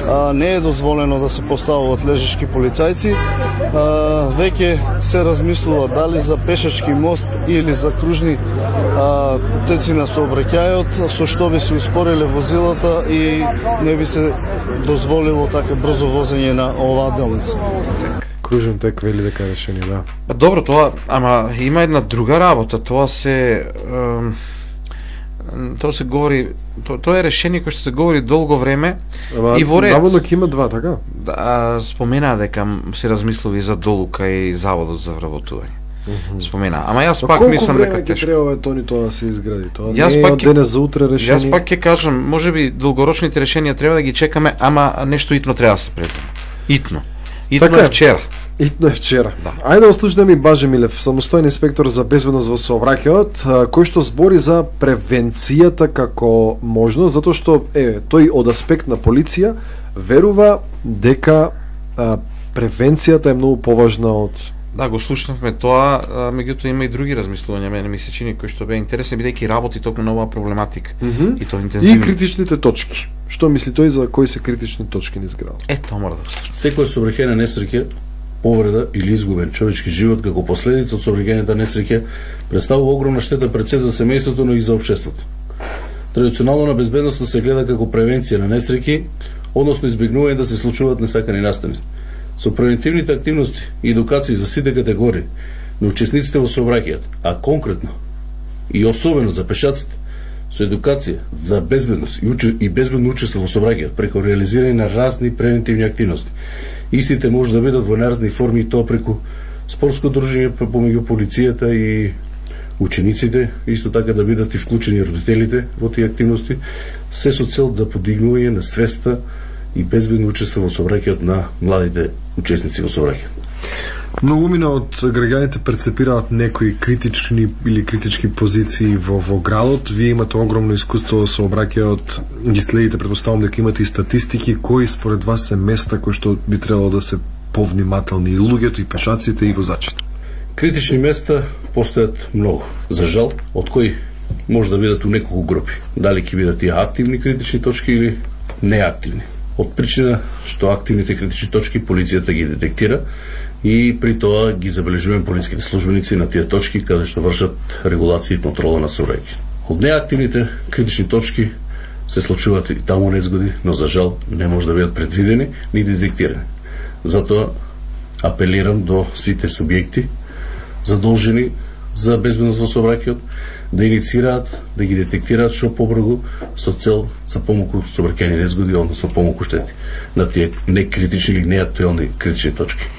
а, не е дозволено да се поставуваат лежачки полицајци. А, веќе се размислува дали за пешачки мост или за кружни а, теци на сообраќајот, со што би се успориле возилата и не би се дозволило така брзо возење на оваа делница. Кружен тек вели дека е решение, да. Добро, тоа, ама има една друга работа, тоа се ем, тоа се говори, тоа, тоа е решение кој што се говори долго време. Ама, и во ред. наводно ќе има два, така? Да, спомена дека се размислува и за Долука и Заводот за вработување. Mm -hmm. Спомена. Ама јас а пак мислам дека тешко. Колку време ќе треба тони тоа да се изгради? Тоа јас не е пак од денес за утре решение. Јас пак ќе кажам, можеби долгорочните решенија треба да ги чекаме, ама нешто итно треба да се преземе. Итно. Итно така е вчера. Итно е вчера. Да. Ајде да ослушнеме Баже Милев, самостоен инспектор за безбедност во сообраќајот, кој што збори за превенцијата како можност, затоа што е тој од аспект на полиција верува дека а, превенцијата е многу поважна од. Да, го слушнавме тоа, меѓутоа има и други размислувања, мене ми се чини кои што беа интересни бидејќи работи токму на оваа проблематика. Mm -hmm. И тоа интензивно. И критичните точки. Што мисли тој за кои се критични точки низ градот? Е, тоа мора да го слушам. Секоја сообраќајна несреќа, повреда или изгубен човечки живот како последица од сообраќајната несреќа представува огромна штета пред се за семејството, но и за општеството. Традиционално на безбедноста се гледа како превенција на несреќи, односно избегнување да се случуваат несакани настани. Со превентивните активности и едукација за сите категории на учесниците во сообраќајот, а конкретно и особено за пешаците, со едукација за безбедност и, уче, и безбедно учество во сообраќајот преку реализирање на разни превентивни активности. Истите може да бидат во разни форми, и тоа преку спортско дружење помеѓу полицијата и учениците, исто така да бидат и вклучени родителите во тие активности, се со цел да подигнување на свеста и безбедно учество во сообраќајот на младите учесници во сообраќајот. Многумина од граѓаните перцепираат некои критични или критички позиции во, во градот. Вие имате огромно искуство во сообраќајот, ги следите, претпоставам дека имате и статистики, кои според вас се места кои што би требало да се повнимателни и луѓето, и пешаците, и возачите? Критични места постојат многу. За жал, од кои може да бидат у неколку групи. Дали ќе бидат тие активни критични точки или неактивни. Од причина што активните критични точки полицијата ги детектира и при тоа ги забележуваме полициските службеници на тие точки каде што вршат регулација и контрола на сообраќајот. Од неактивните критични точки се случуваат и таму незгоди, но за жал не може да бидат предвидени ни детектирани. Затоа апелирам до сите субјекти задолжени за безбедност во сообраќајот да иницираат, да ги детектираат што побрзо со цел за помалку сообраќајни незгоди, односно помалку штети на тие некритични или неактуелни критични точки.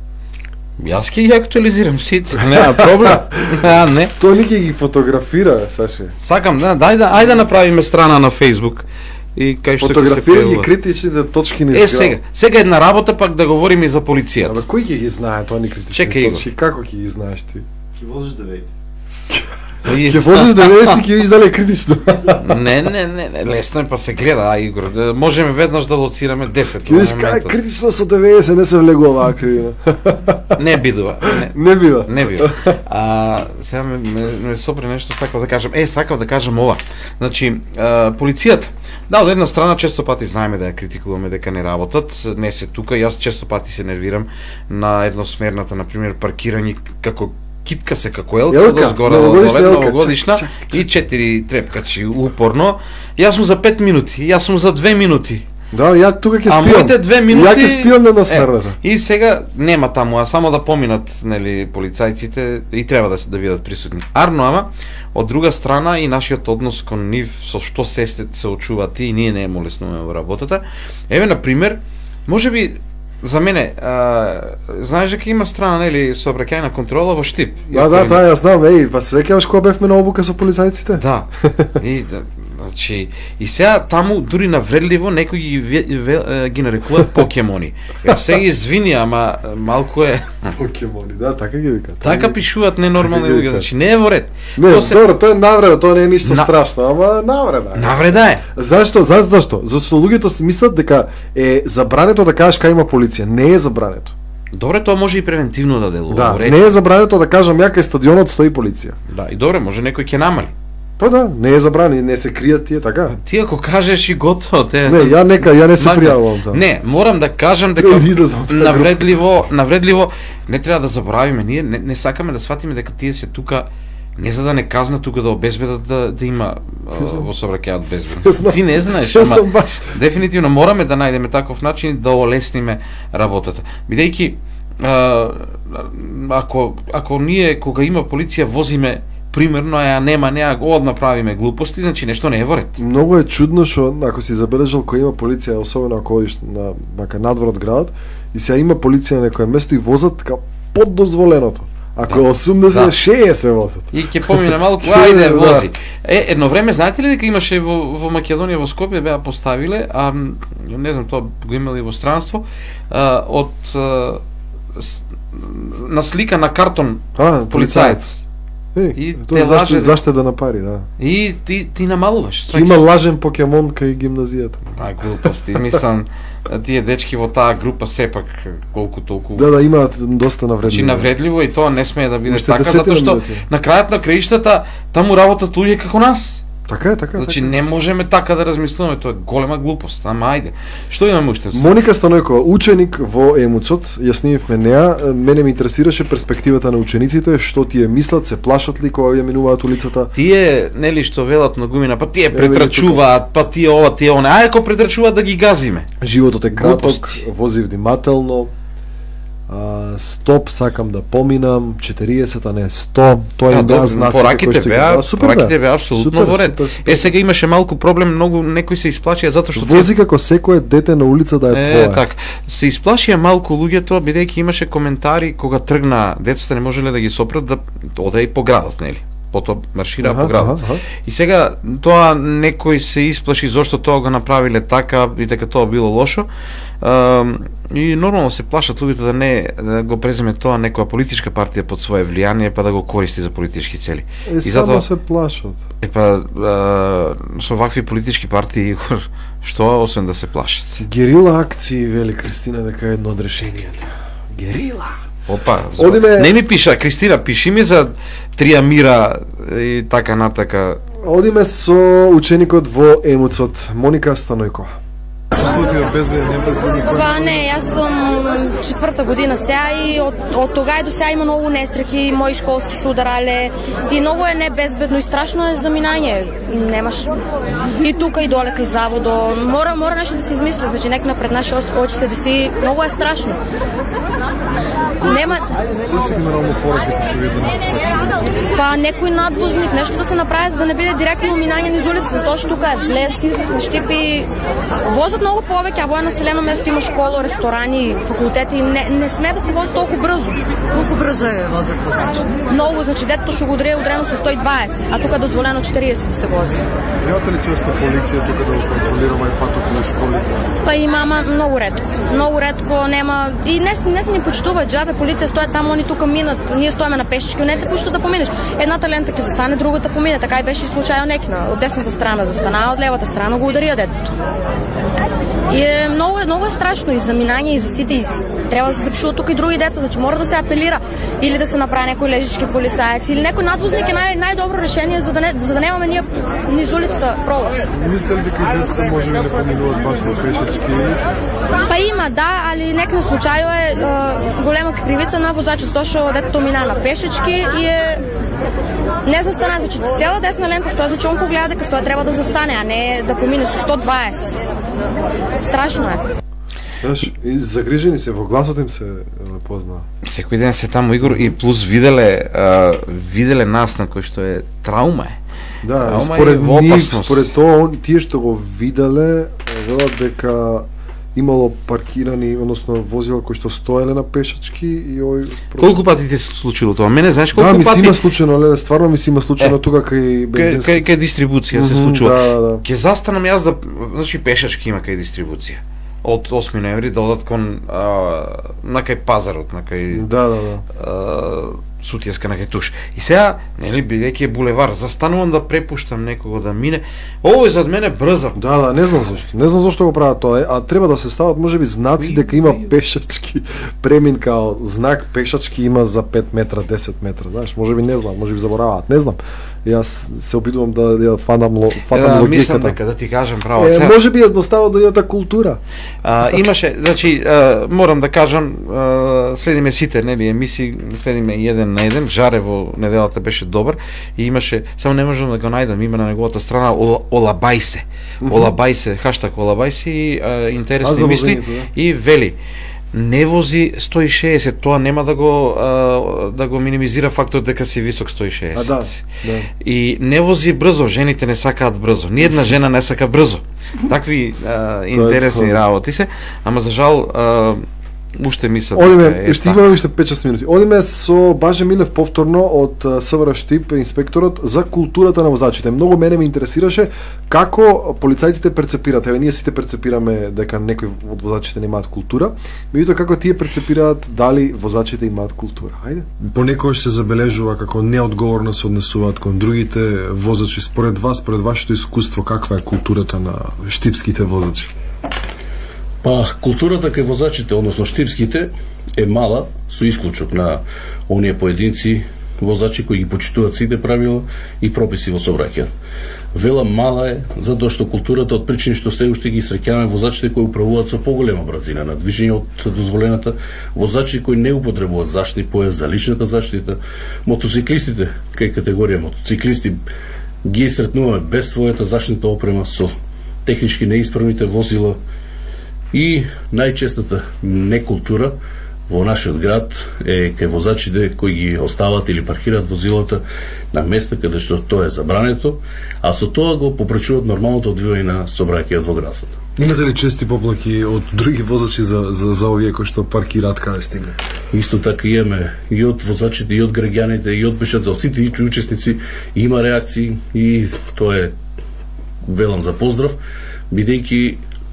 Јас ќе ги актуализирам сите, нема проблем. А, не. Тој ли ќе ги фотографира, Саше? Сакам, да, дај да, ајде да направиме страна на Facebook и кај што ќе се фотографира ги појавува. критичните точки на Е, сега, сега една работа пак да говориме и за полицијата. Абе, кој ќе ги знае тоа ни критични Чекај точки? Како ќе ги знаеш ти? Ќе возиш девети. И- Ќе возиш деветдесет ќе видиш дали е критично. Не, не, не, не, лесно е па се гледа, а Игор, да, можеме веднаш да лоцираме десет Ќе видиш во кај моментот. критично со деветдесет не се влегува оваа кривина. Не бидува, не, Не бива. не бива. А, сега ме, ме, ме сопре нешто сакав да кажам. Е, сакав да кажам ова. Значи, а, полицијата, да, од една страна често пати знаеме да ја критикуваме дека не работат, не се тука, јас често пати се нервирам на едносмерната, например, паркирање како китка се како елка, Елка, до згора новогодишна до елка, новогодишна чак, чак, чак. и четири трепкачи упорно. Јас сум за пет минути, јас сум за две минути. Да, ја тука ќе А спијам. моите две минути... Ја ќе спијам на едносмерната. Е, и сега нема таму, а само да поминат, нели, полицајците и треба да се да бидат присутни. Арно, ама од друга страна и нашиот однос кон нив со што се се очуваат и ние не ја молеснуваме во работата. Еве на пример, можеби за мене, а, знаеш дека има страна, нели, сообраќајна контрола во Штип. Да, да, да, јас знам, еј, па се сеќаваш кога бевме на обука со полицајците? Да. И да, значи и сега таму дури навредливо некои ги ве, ве, ги нарекуваат покемони. Ево сега извини, ама малку е Покемони, да, така ги викаат. така пишуваат ненормални Така ги луѓе, викаат. значи не е во ред. Не, То се- добро, тоа е навреда, тоа не е ништо На- страшно, ама навреда. е. Навреда е. Зашто? Знаеш зашто? Зашто луѓето си мислат дека е забрането да кажеш кај има полиција. Не е забрането. Добре, тоа може и превентивно да делува. Да, во ред. не е забрането да кажам ја кај стадионот стои полиција. Да, и добре, може некој ќе намали. Па да, не е забрани, не се кријат тие, така? Ти ако кажеш и готово, те... Не, ја нека, ја не се Мага. пријавувам тоа. Не, морам да кажам дека Треба да излезам од таа група. навредливо, навредливо, не треба да забравиме, ние не, не сакаме да сватиме дека тие се тука не за да не казнат, тука да обезбедат да, да има а, во сообраќајот Не безбедно. знам. Ти не знаеш, Јас ама сум баш. дефинитивно мораме да најдеме таков начин да олесниме работата. Бидејќи а, ако ако ние кога има полиција возиме примерно, а ја нема, неа го одма правиме глупости, значи нешто не е во ред. Многу е чудно што ако си забележал кој има полиција, особено ако одиш на вака надвор од градот и сега има полиција на некое место и возат така под дозволеното. Ако Да. осумдесет Да. шеесет се возат. И ќе помине малку, Ке, ајде да. вози. Е, едно време знаете ли дека имаше во во Македонија, во Скопје беа поставиле, а м, не знам тоа го имали во странство, а, од а, с, на слика на картон А, полицаец. Е, И тоа те зашто лаже- зашто да напари, да. И ти ти намалуваш. Има лажен покемон кај гимназијата. А глупости, мислам тие дечки во таа група сепак колку толку. Да, да, имаат доста Значи навредливо. навредливо и тоа не смее да биде Уште така, десетина затоа што минути. на крајот на краиштата таму работат луѓе како нас. Така е, така е. Значи така. не можеме така да размислуваме, тоа е голема глупост. Ама ајде. Што имаме уште? Моника Станојкова, ученик во Емуцот, ја снимивме неа, мене ме интересираше перспективата на учениците, што тие мислат, се плашат ли кога ја минуваат улицата. Тие, нели што велат многумина, па тие Еве претрачуваат, па тие ова, тие она. Ај ако претрачуваат да ги газиме. Животот е краток, Глупости. возив внимателно. А, стоп, сакам да поминам, четириесет, а не сто. Тоа А, им беа добро, знаците пораките кои што ги беа, дава. Супер пораките беа апсолутно Супер, во ред. супер, супер. Е сега имаше малку проблем, многу некои се исплачија затоа што Вози како секое дете на улица да е Е, твое. така. Се исплашија малку луѓето, бидејќи имаше коментари кога тргна децата не можеле да ги сопрат да оде и по градот, нели? Потоа маршираа Аха, по градот. аха, аха. И сега тоа некој се исплаши зошто тоа го направиле така и дека тоа било лошо. А, и нормално се плашат луѓето да не да го преземе тоа некоја политичка партија под свое влијание па да го користи за политички цели. Е, И само затоа се плашат. е па а, со вакви политички партии Игор, што освен да се плашат. Герила акции, вели Кристина, дека е едно од решенијата. Герила. Опа, Одиме- не ми пиша, Кристина, пиши ми за Триамира и така натака. Одиме со ученикот во Емуцот, Моника Станојкова. Чувствувате безбедни, небезбедни? Па не, јас сум четврта година сега и од, од тога и до сега има многу несреќи, мои школски се ударале и многу е небезбедно и страшно е заминање. Немаш и тука и доле кај заводо. Мора мора нешто да се измисли, значи некој пред наши очи се деси, многу е страшно. Нема Кои се генерално пораките што ви донесува? па некој надвозник, нешто да се направи за да не биде директно минање низ улица, затоа што тука е влез, излез на щипи. Возат многу повеќе, а во едно населено место има школа, ресторани, факултети, и не, не сме да се вози толку брзо. Колку брзо е возат возачи? Многу, значи детето што го удрее удрено со сто и дваесет, а тука е дозволено четириесет да се вози. Гледате ли често полиција тука да го контролира овај патот на школите? Па и мама многу ретко. Многу ретко нема и не се не се ни почитува џабе, полиција стои таму, они тука минат, ние стоиме на пешички, не те пушта да поминеш. Едната лента ќе застане, другата помине, така и беше случајот некина. Од десната страна застана, од левата страна го ударија детето. И е многу, многу е страшно и за минање и за сите и треба да се запишува тука и други деца, значи мора да се апелира или да се направи некој лежички полицаец или некој надвозник е нај најдобро решение за да не за да немаме ние низ улицата пролаз. Мислите ли дека и децата може да поминуваат баш на пешачки? Па има, да, али некој случајот е, е голема кривица на возачот, затоа што детето мина на пешачки и е не застана, значи цела десна лента стои, значи он погледа дека тоа треба да застане, а не да помине со сто и дваесет. Страшно е. Знаеш, и загрижени се, во гласот им се е, познава. Секој ден се таму Игор и плюс виделе а, виделе нас на кој што е траума е. Да, Ама и според е во нив, опасност. според тоа, он- тие што го виделе, велат дека имало паркирани, односно возила кои што стоеле на пешачки и ој... просто- Колку пати ти се случило тоа? Мене знаеш Да, колку ми се пати има случајно, леле, стварно ми се има случајно Е, тука кај кај бензинска. кај кај дистрибуција се Мгм, случува. Да, да, да. Ќе застанам јас да, значи пешачки има кај дистрибуција. Од осми ноември да одат кон а, на кај пазарот, на кај Да, да, да. а, Сутијска на Гетуш. И сега, нели, бидејќи е булевар, застанувам да препуштам некого да мине. Овој зад мене брза. Да, да, не знам зашто. Не знам зашто го прават тоа, а треба да се стават можеби знаци дека има пешачки премин као знак пешачки има за пет метра, десет метра, знаеш, можеби не знам, можеби забораваат, не знам. Јас се обидувам да ја фанам ло, фатам да, логиката. Мислам дека да ти кажам право. Е, можеби едноставно да има култура. А, имаше, значи, а, морам да кажам, а, следиме сите, нели, емисии, следиме еден на еден, Жаре во неделата беше добар и имаше, само не можам да го најдам, има на неговата страна Олабајсе. Олабајсе, хаштаг Олабајсе и а, интересни мисли да. И вели не вози сто и шеесет, тоа нема да го а, да го минимизира фактот дека си висок сто и шеесет. А, да, да. И не вози брзо, жените не сакаат брзо. Ни една жена не сака брзо. Такви а, интересни работи се, ама за жал а, уште мислам дека е уште имаме уште пет-шест минути. Одиме со Баже Милев повторно од СВР Штип, инспекторот за културата на возачите. Многу мене ме интересираше како полицајците перцепираат. Еве ние сите перцепираме дека некои од возачите немаат култура, меѓутоа како тие перцепираат дали возачите имаат култура. Ајде. Понекогаш се забележува како неодговорно се однесуваат кон другите возачи. Според вас, според вашето искуство, каква е културата на штипските возачи? Па, културата кај возачите, односно штипските, е мала, со исклучок на оние поединци возачи кои ги почитуваат сите правила и прописи во сообраќајот. Велам мала е, затоа што културата од причини што се уште ги среќаваме возачите кои управуваат со поголема брзина на движење од дозволената, возачи кои не употребуваат заштитни појас за личната заштита, мотоциклистите, кај категорија мотоциклисти, ги сретнуваме без својата заштитна опрема, со технички неисправните возила. И најчестата некултура во нашиот град е кај возачите кои ги остават или паркираат возилата на места каде што тоа е забрането, а со тоа го попречуваат нормалното одвивање на сообраќајот во градот. Имате ли чести поплаки од други возачи за, за, за овие кои што паркираат каде стигне? Исто така имаме и од возачите, и од граѓаните, и од пешаците, од сите учесници има реакции и тоа е велам за поздрав, бидејќи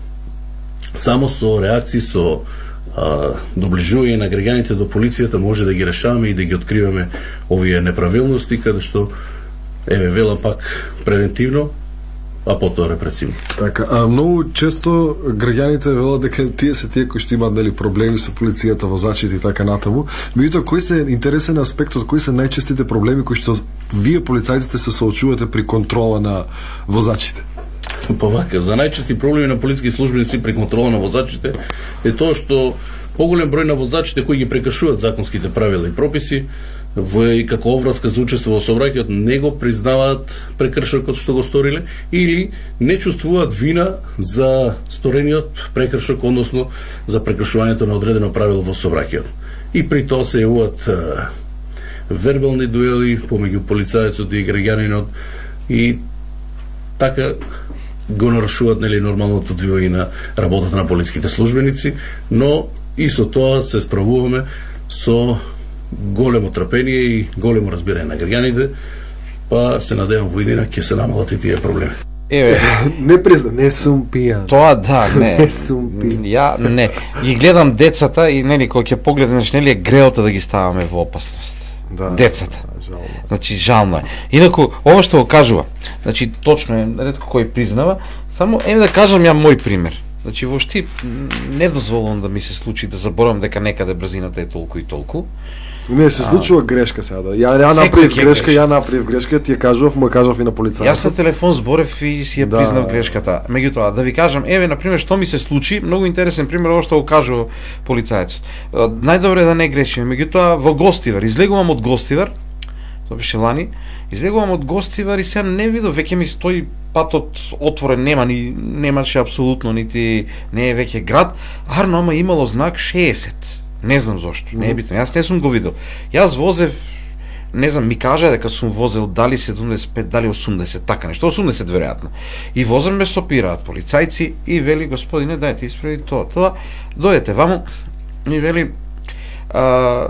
само со реакции, со а, доближување на граѓаните до полицијата може да ги решаваме и да ги откриваме овие неправилности, каде што, еве, велам пак превентивно, а потоа репресивно. Така, а многу често граѓаните велат дека тие се тие кои што имаат нели проблеми со полицијата, возачите и така натаму. Меѓутоа, кој се интересен аспектот, кои се најчестите проблеми кои што вие полицајците се соочувате при контрола на возачите? Па вака, за најчести проблеми на полициски службеници при контрола на возачите е тоа што поголем број на возачите кои ги прекршуваат законските правила и прописи во и како обврска за учество во сообраќајот не го признаваат прекршокот што го сториле или не чувствуваат вина за сторениот прекршок, односно за прекршувањето на одредено правило во сообраќајот. И при тоа се јавуваат вербални дуели помеѓу полицајецот и граѓанинот и така го нарушуваат нели нормалното одвивање на работата на полиските службеници, но и со тоа се справуваме со големо трпение и големо разбирање на граѓаните, па се надевам во иднина ќе се намалат и тие проблеми. Еве, не призна, не сум пијан. Тоа да, не. Не сум пијан. Ја не. Ги гледам децата и нели кога ќе погледнеш нели е греото да ги ставаме во опасност. Да, децата. Жално. Значи жално е. Инаку ова што го кажува, значи точно е, ретко кој признава, само еме да кажам ја мој пример. Значи во Штип не дозволувам да ми се случи да заборавам дека некаде брзината е толку и толку. Не, се случува грешка сега. Да. Ја, ја направив грешка, ја направив грешка, ти ја кажував, му ја кажував и на полицајот. Јас на телефон зборев и си ја Да. признав грешката. Меѓутоа, да ви кажам, еве, на пример, што ми се случи, многу интересен пример, ова што го кажува полицајецот. Најдобре е да не грешиме, меѓутоа, во Гостивар, излегувам од Гостивар, тоа беше лани, излегувам од Гостивар и сега не видов, веќе ми стои патот отворен, нема ни немаше апсолутно нити не е веќе град, арно ама имало знак шеесет. Не знам зошто, не е битно. Јас не сум го видел. Јас возев, не знам, ми кажа дека сум возел дали седумдесет и пет, дали осумдесет, така нешто, осумдесет веројатно. И возам ме сопираат полицајци и вели, господине, дајте исправи тоа, тоа. Дојдете ваму и вели, а,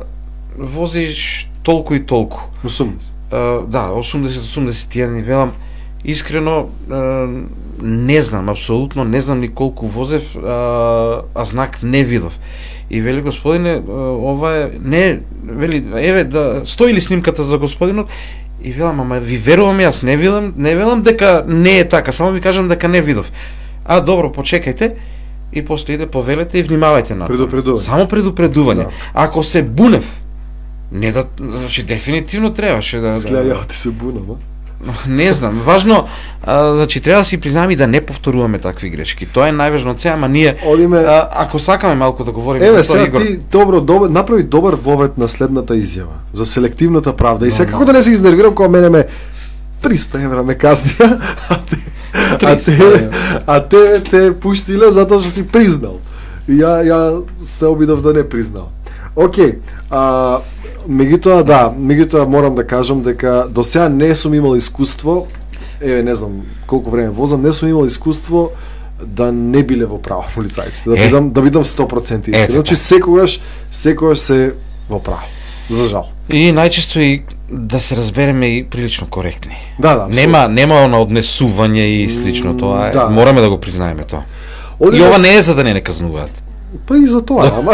возиш толку и толку. осумдесет. А, да, осумдесет осумдесет и еден и велам, искрено а, не знам, апсолутно не знам ни колку возев, а, а знак не видов. и вели господине, ова е не вели еве да стои ли снимката за господинот и велам ама ви верувам јас, не велам, не велам дека не е така, само ви кажам дека не видов. А добро, почекајте и после иде повелете и внимавајте на тоа. Предупредување. Само предупредување. Да. Ако се бунев, не да, значи дефинитивно требаше да Склеја да, ја ти се бунам, а? не знам, важно, а, значи треба да си признаеме и да не повторуваме такви грешки. Тоа е најважно од сега, ама ние Одиме... а, ако сакаме малку да говориме Еве, за тоа, сега Игор. ти добро, добро, направи добар вовет на следната изјава за селективната правда. И Но, сега но. како да не се изнервирам кога мене ме триста евра ме казнија, а те, а триста те, евра. а те те пуштиле затоа што си признал. И ја ја се обидов да не признал. Океј, а меѓутоа да, меѓутоа морам да кажам дека до сега не сум имал искуство, еве не знам колку време возам, не сум имал искуство да не биле во право полицајците, да Е. бидам да бидам сто проценти Ете искрен. Значи секогаш секогаш се во право. За жал. И најчесто и да се разбереме и прилично коректни. Да, да. Нема нема она однесување и слично, тоа е. да. Мораме да го признаеме тоа. Одиме И ова с- не е за да не не казнуваат. Па и за тоа, ама.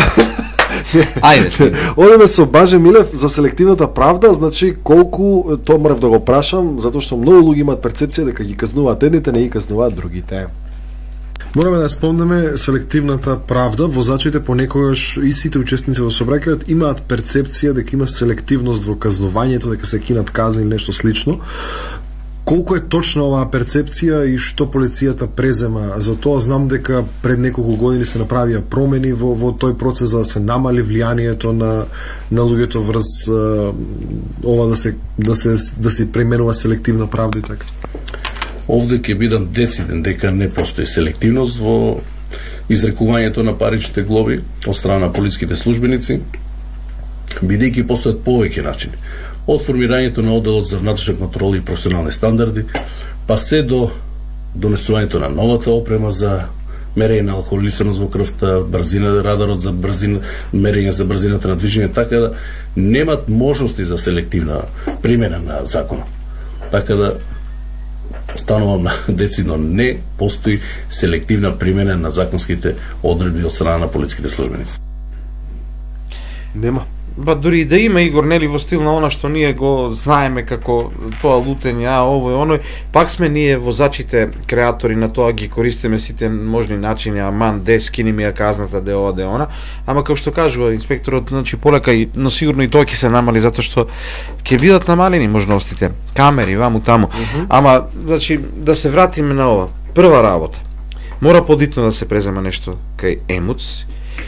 Ајде, след. Одеме со Баже Милев за селективната правда, значи колку тоа морав да го прашам, затоа што многу луѓе имаат перцепција дека ги казнуваат едните, не ги казнуваат другите. Мораме да спомнеме селективната правда. Возачите понекогаш и сите учесници во сообраќајот имаат перцепција дека има селективност во казнувањето, дека се кинат казни или нешто слично. Колку е точна оваа перцепција и што полицијата презема за тоа? Знам дека пред неколку години се направија промени во, во тој процес за да се намали влијанието на на луѓето врз е, ова да се да се да се пременува селективна правда и така. Овде ќе бидам дециден дека не постои селективност во изрекувањето на паричните глоби од страна на полиските службеници, бидејќи постојат повеќе начини. Од формирањето на одделот за внатрешна контрола и професионални стандарди, па се до донесувањето на новата опрема за мерење на алкохолизираност во крвта, брзина, радарот за брзина, мерење за брзината на движење, така да немат можности за селективна примена на законот. Така да останувам на децидно, не постои селективна примена на законските одредби од страна на полициските службеници. Нема. Ба дури и да има, Игор, нели во стил на она што ние го знаеме како тоа лутење, а ово и оној, пак сме ние возачите креатори на тоа, ги користиме сите можни начини, аман, де, скини ми ја казната, де ова, де она, ама како што кажува инспекторот, значи полека, и, но сигурно и тоа ќе се намали, затоа што ќе бидат намалени можностите, камери, ваму таму, uh -huh. ама, значи, да се вратиме на ова, прва работа, мора подитно да се презема нешто кај ЕМУЦ,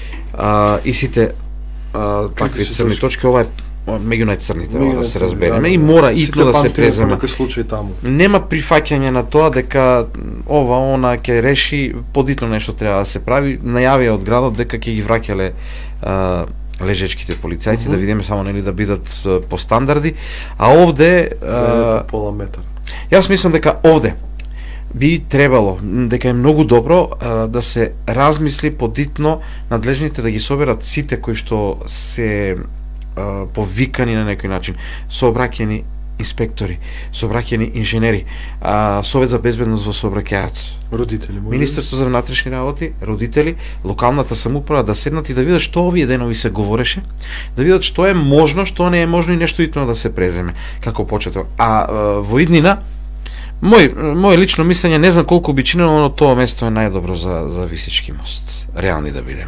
а, и сите Uh, такви црни точки, ова е меѓу најцрните, ова да се разбереме, и мора итно да се презема. Некој случај таму. Нема прифаќање на тоа дека ова она ќе реши, подитно нешто треба да се прави. Најавија од градот дека ќе ги враќале uh, лежечките полицајци, uh -huh. да видиме само нели да бидат uh, по стандарди, а овде uh, по пола метар. Јас мислам дека овде би требало, дека е многу добро а, да се размисли подитно надлежните да ги соберат сите кои што се а, повикани на некој начин, сообраќајни инспектори, сообраќајни инженери, а, Совет за безбедност во сообраќајот, родители, Министерство за внатрешни работи, родители, локалната самоуправа да седнат и да видат што овие денови се говореше, да видат што е можно, што не е можно и нешто итно да се преземе како почеток. А, а во иднина Мој, мој лично мислење, не знам колку би чинело, но тоа место е најдобро за, за Висички мост. Реални да бидеме.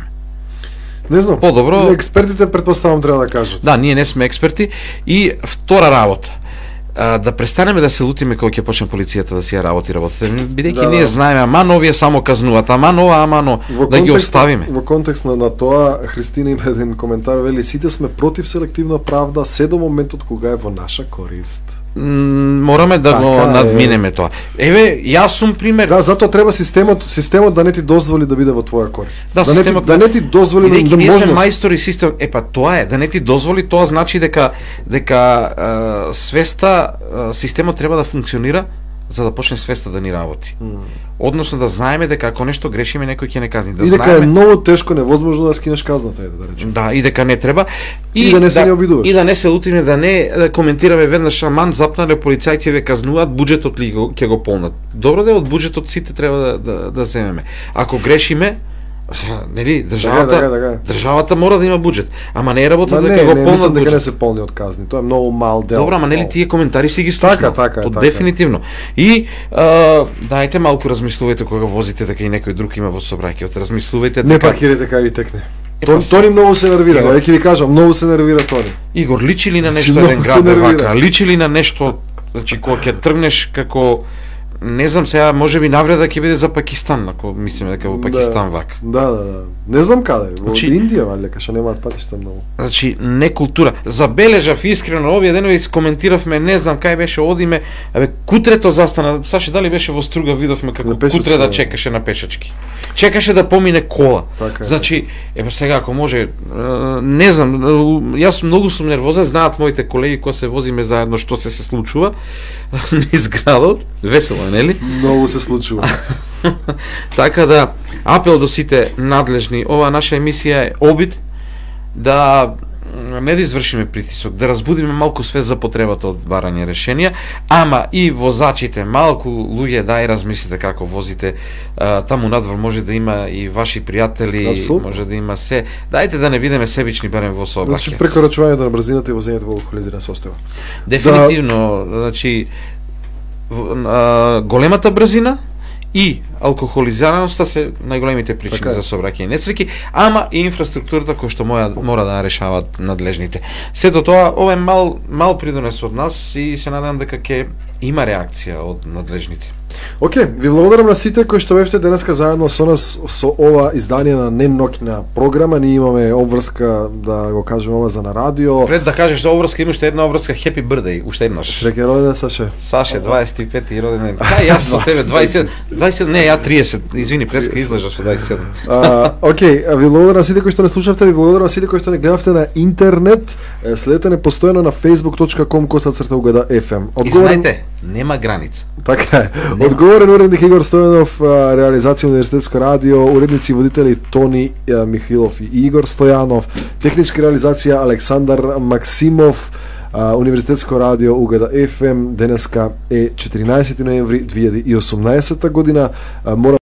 Не знам. Подобро. Експертите предпоставам треба да кажат. Да, ние не сме експерти. И втора работа. А, да престанеме да се лутиме кога ќе почне полицијата да си ја работи работата. Бидејќи да, ние знаеме, ама овие само казнуваат, ама нова, ама но, во да ги оставиме. Во контекст на, на тоа, Христина има еден коментар, вели, сите сме против селективна правда, се до моментот кога е во наша корист. Мораме да така го надминеме е. тоа. Еве, јас сум пример. Да, затоа треба системот, системот да не ти дозволи да биде во твоја корист. Да, да, не, ти, да не ти дозволи да, да ние сме можност. мајстори систем, е па тоа е, да не ти дозволи, тоа значи дека дека е, свеста, е, системот треба да функционира за да почне свеста да ни работи. Mm. Односно да знаеме дека ако нешто грешиме некој ќе не казни, да и дека знаеме е многу тешко, невозможно да скинеш казната, е да речем. Да, и дека не треба и, и да не се да, не обидуваш. И да не се лутиме, да не да коментираме веднаш, аман запнале полицајци ве казнуваат, буџетот ли ќе го полнат. Добро да од буџетот сите треба да да, да земеме. Ако грешиме, Нели, државата, Така, така, така. државата мора да има буџет. Ама не е работа Ма дека не, го не, полнат мислам дека не буџет. се полни од казни. Тоа е многу мал дел. Добра, ама нели тие коментари си ги слушнав. Така, така, То така. дефинитивно. И а, дајте малку размислувајте кога возите дека и некој друг има во собраќајот. Размислувајте Не дека паркирате кај ви текне. Е, Тони, па, Тони многу се нервира, Игор. веќе ви кажам, многу се нервира Тони. Игор, личи ли на нешто Многу еден се град бе нервира. вака? Личи ли на нешто, значи кога ќе тргнеш како не знам сега, може би навреда ќе биде за Пакистан, ако мислиме дека во Пакистан вака. Да, да, да. Не знам каде, во Значи- Индија валјда, кај што немаат патишта многу. Значи, не култура. Забележав искрено овие денови коментиравме, не знам кај беше, одиме, абе кутрето застана, Саше дали беше во Струга, видовме како На пешачки, кутре да да. чекаше на пешачки. Чекаше да помине кола. Така е. Значи, еве сега ако може, е, не знам, е, јас многу сум нервозен, знаат моите колеги кога се возиме заедно што се се случува низ градот, весело е, нели? Многу се случува. Така да, апел до сите надлежни, ова наша емисија е обид да не да извршиме притисок, да разбудиме малку свест за потребата од барање решенија, ама и возачите, малку луѓе дај размислите како возите, а, таму надвор може да има и ваши пријатели, Апсолутно. може да има се. Дајте да не бидеме себични барем во Значи сообраќајот. прекорачувањето на брзината и возењето во алкохолизиран состојба. Дефинитивно, значи в- а, големата брзина и алкохолизираноста се најголемите причини Така е. за сообраќајни несреќи, ама и инфраструктурата која што моја мора да ја решават надлежните. Сето тоа, ова е мал мал придонес од нас и се надевам дека ќе има реакција од надлежните. Океј, ви благодарам на сите кои што бевте денеска заедно со нас со ова издание на неноќна програма. Ние имаме обврска, да го кажеме ова за на радио. Пред да кажеш за обврска, има уште една обврска Happy Birthday, уште еднаш. Среќен роден, Саше. Саше, дваесет и пети роден ден. Кај јас со тебе дваесет, дваесет, не, ја тридесет. Извини, преска излажав со дваесет и седум. А, океј, а ви благодарам на сите кои што не слушавте, ви благодарам на сите кои што не гледавте на интернет. Е, Следете не постојано на facebook точка com косацрта угада еф ем. И знаете, нема граница. Така е. Одговорен уредник Игор Стојанов, а, реализација Универзитетско радио, уредници и водители Тони а, Михилов и Игор Стојанов, техничка реализација Александар Максимов, а, Универзитетско радио Угада еф ем. Денеска е четиринаесети ноември две илјади и осумнаесета година. А, мора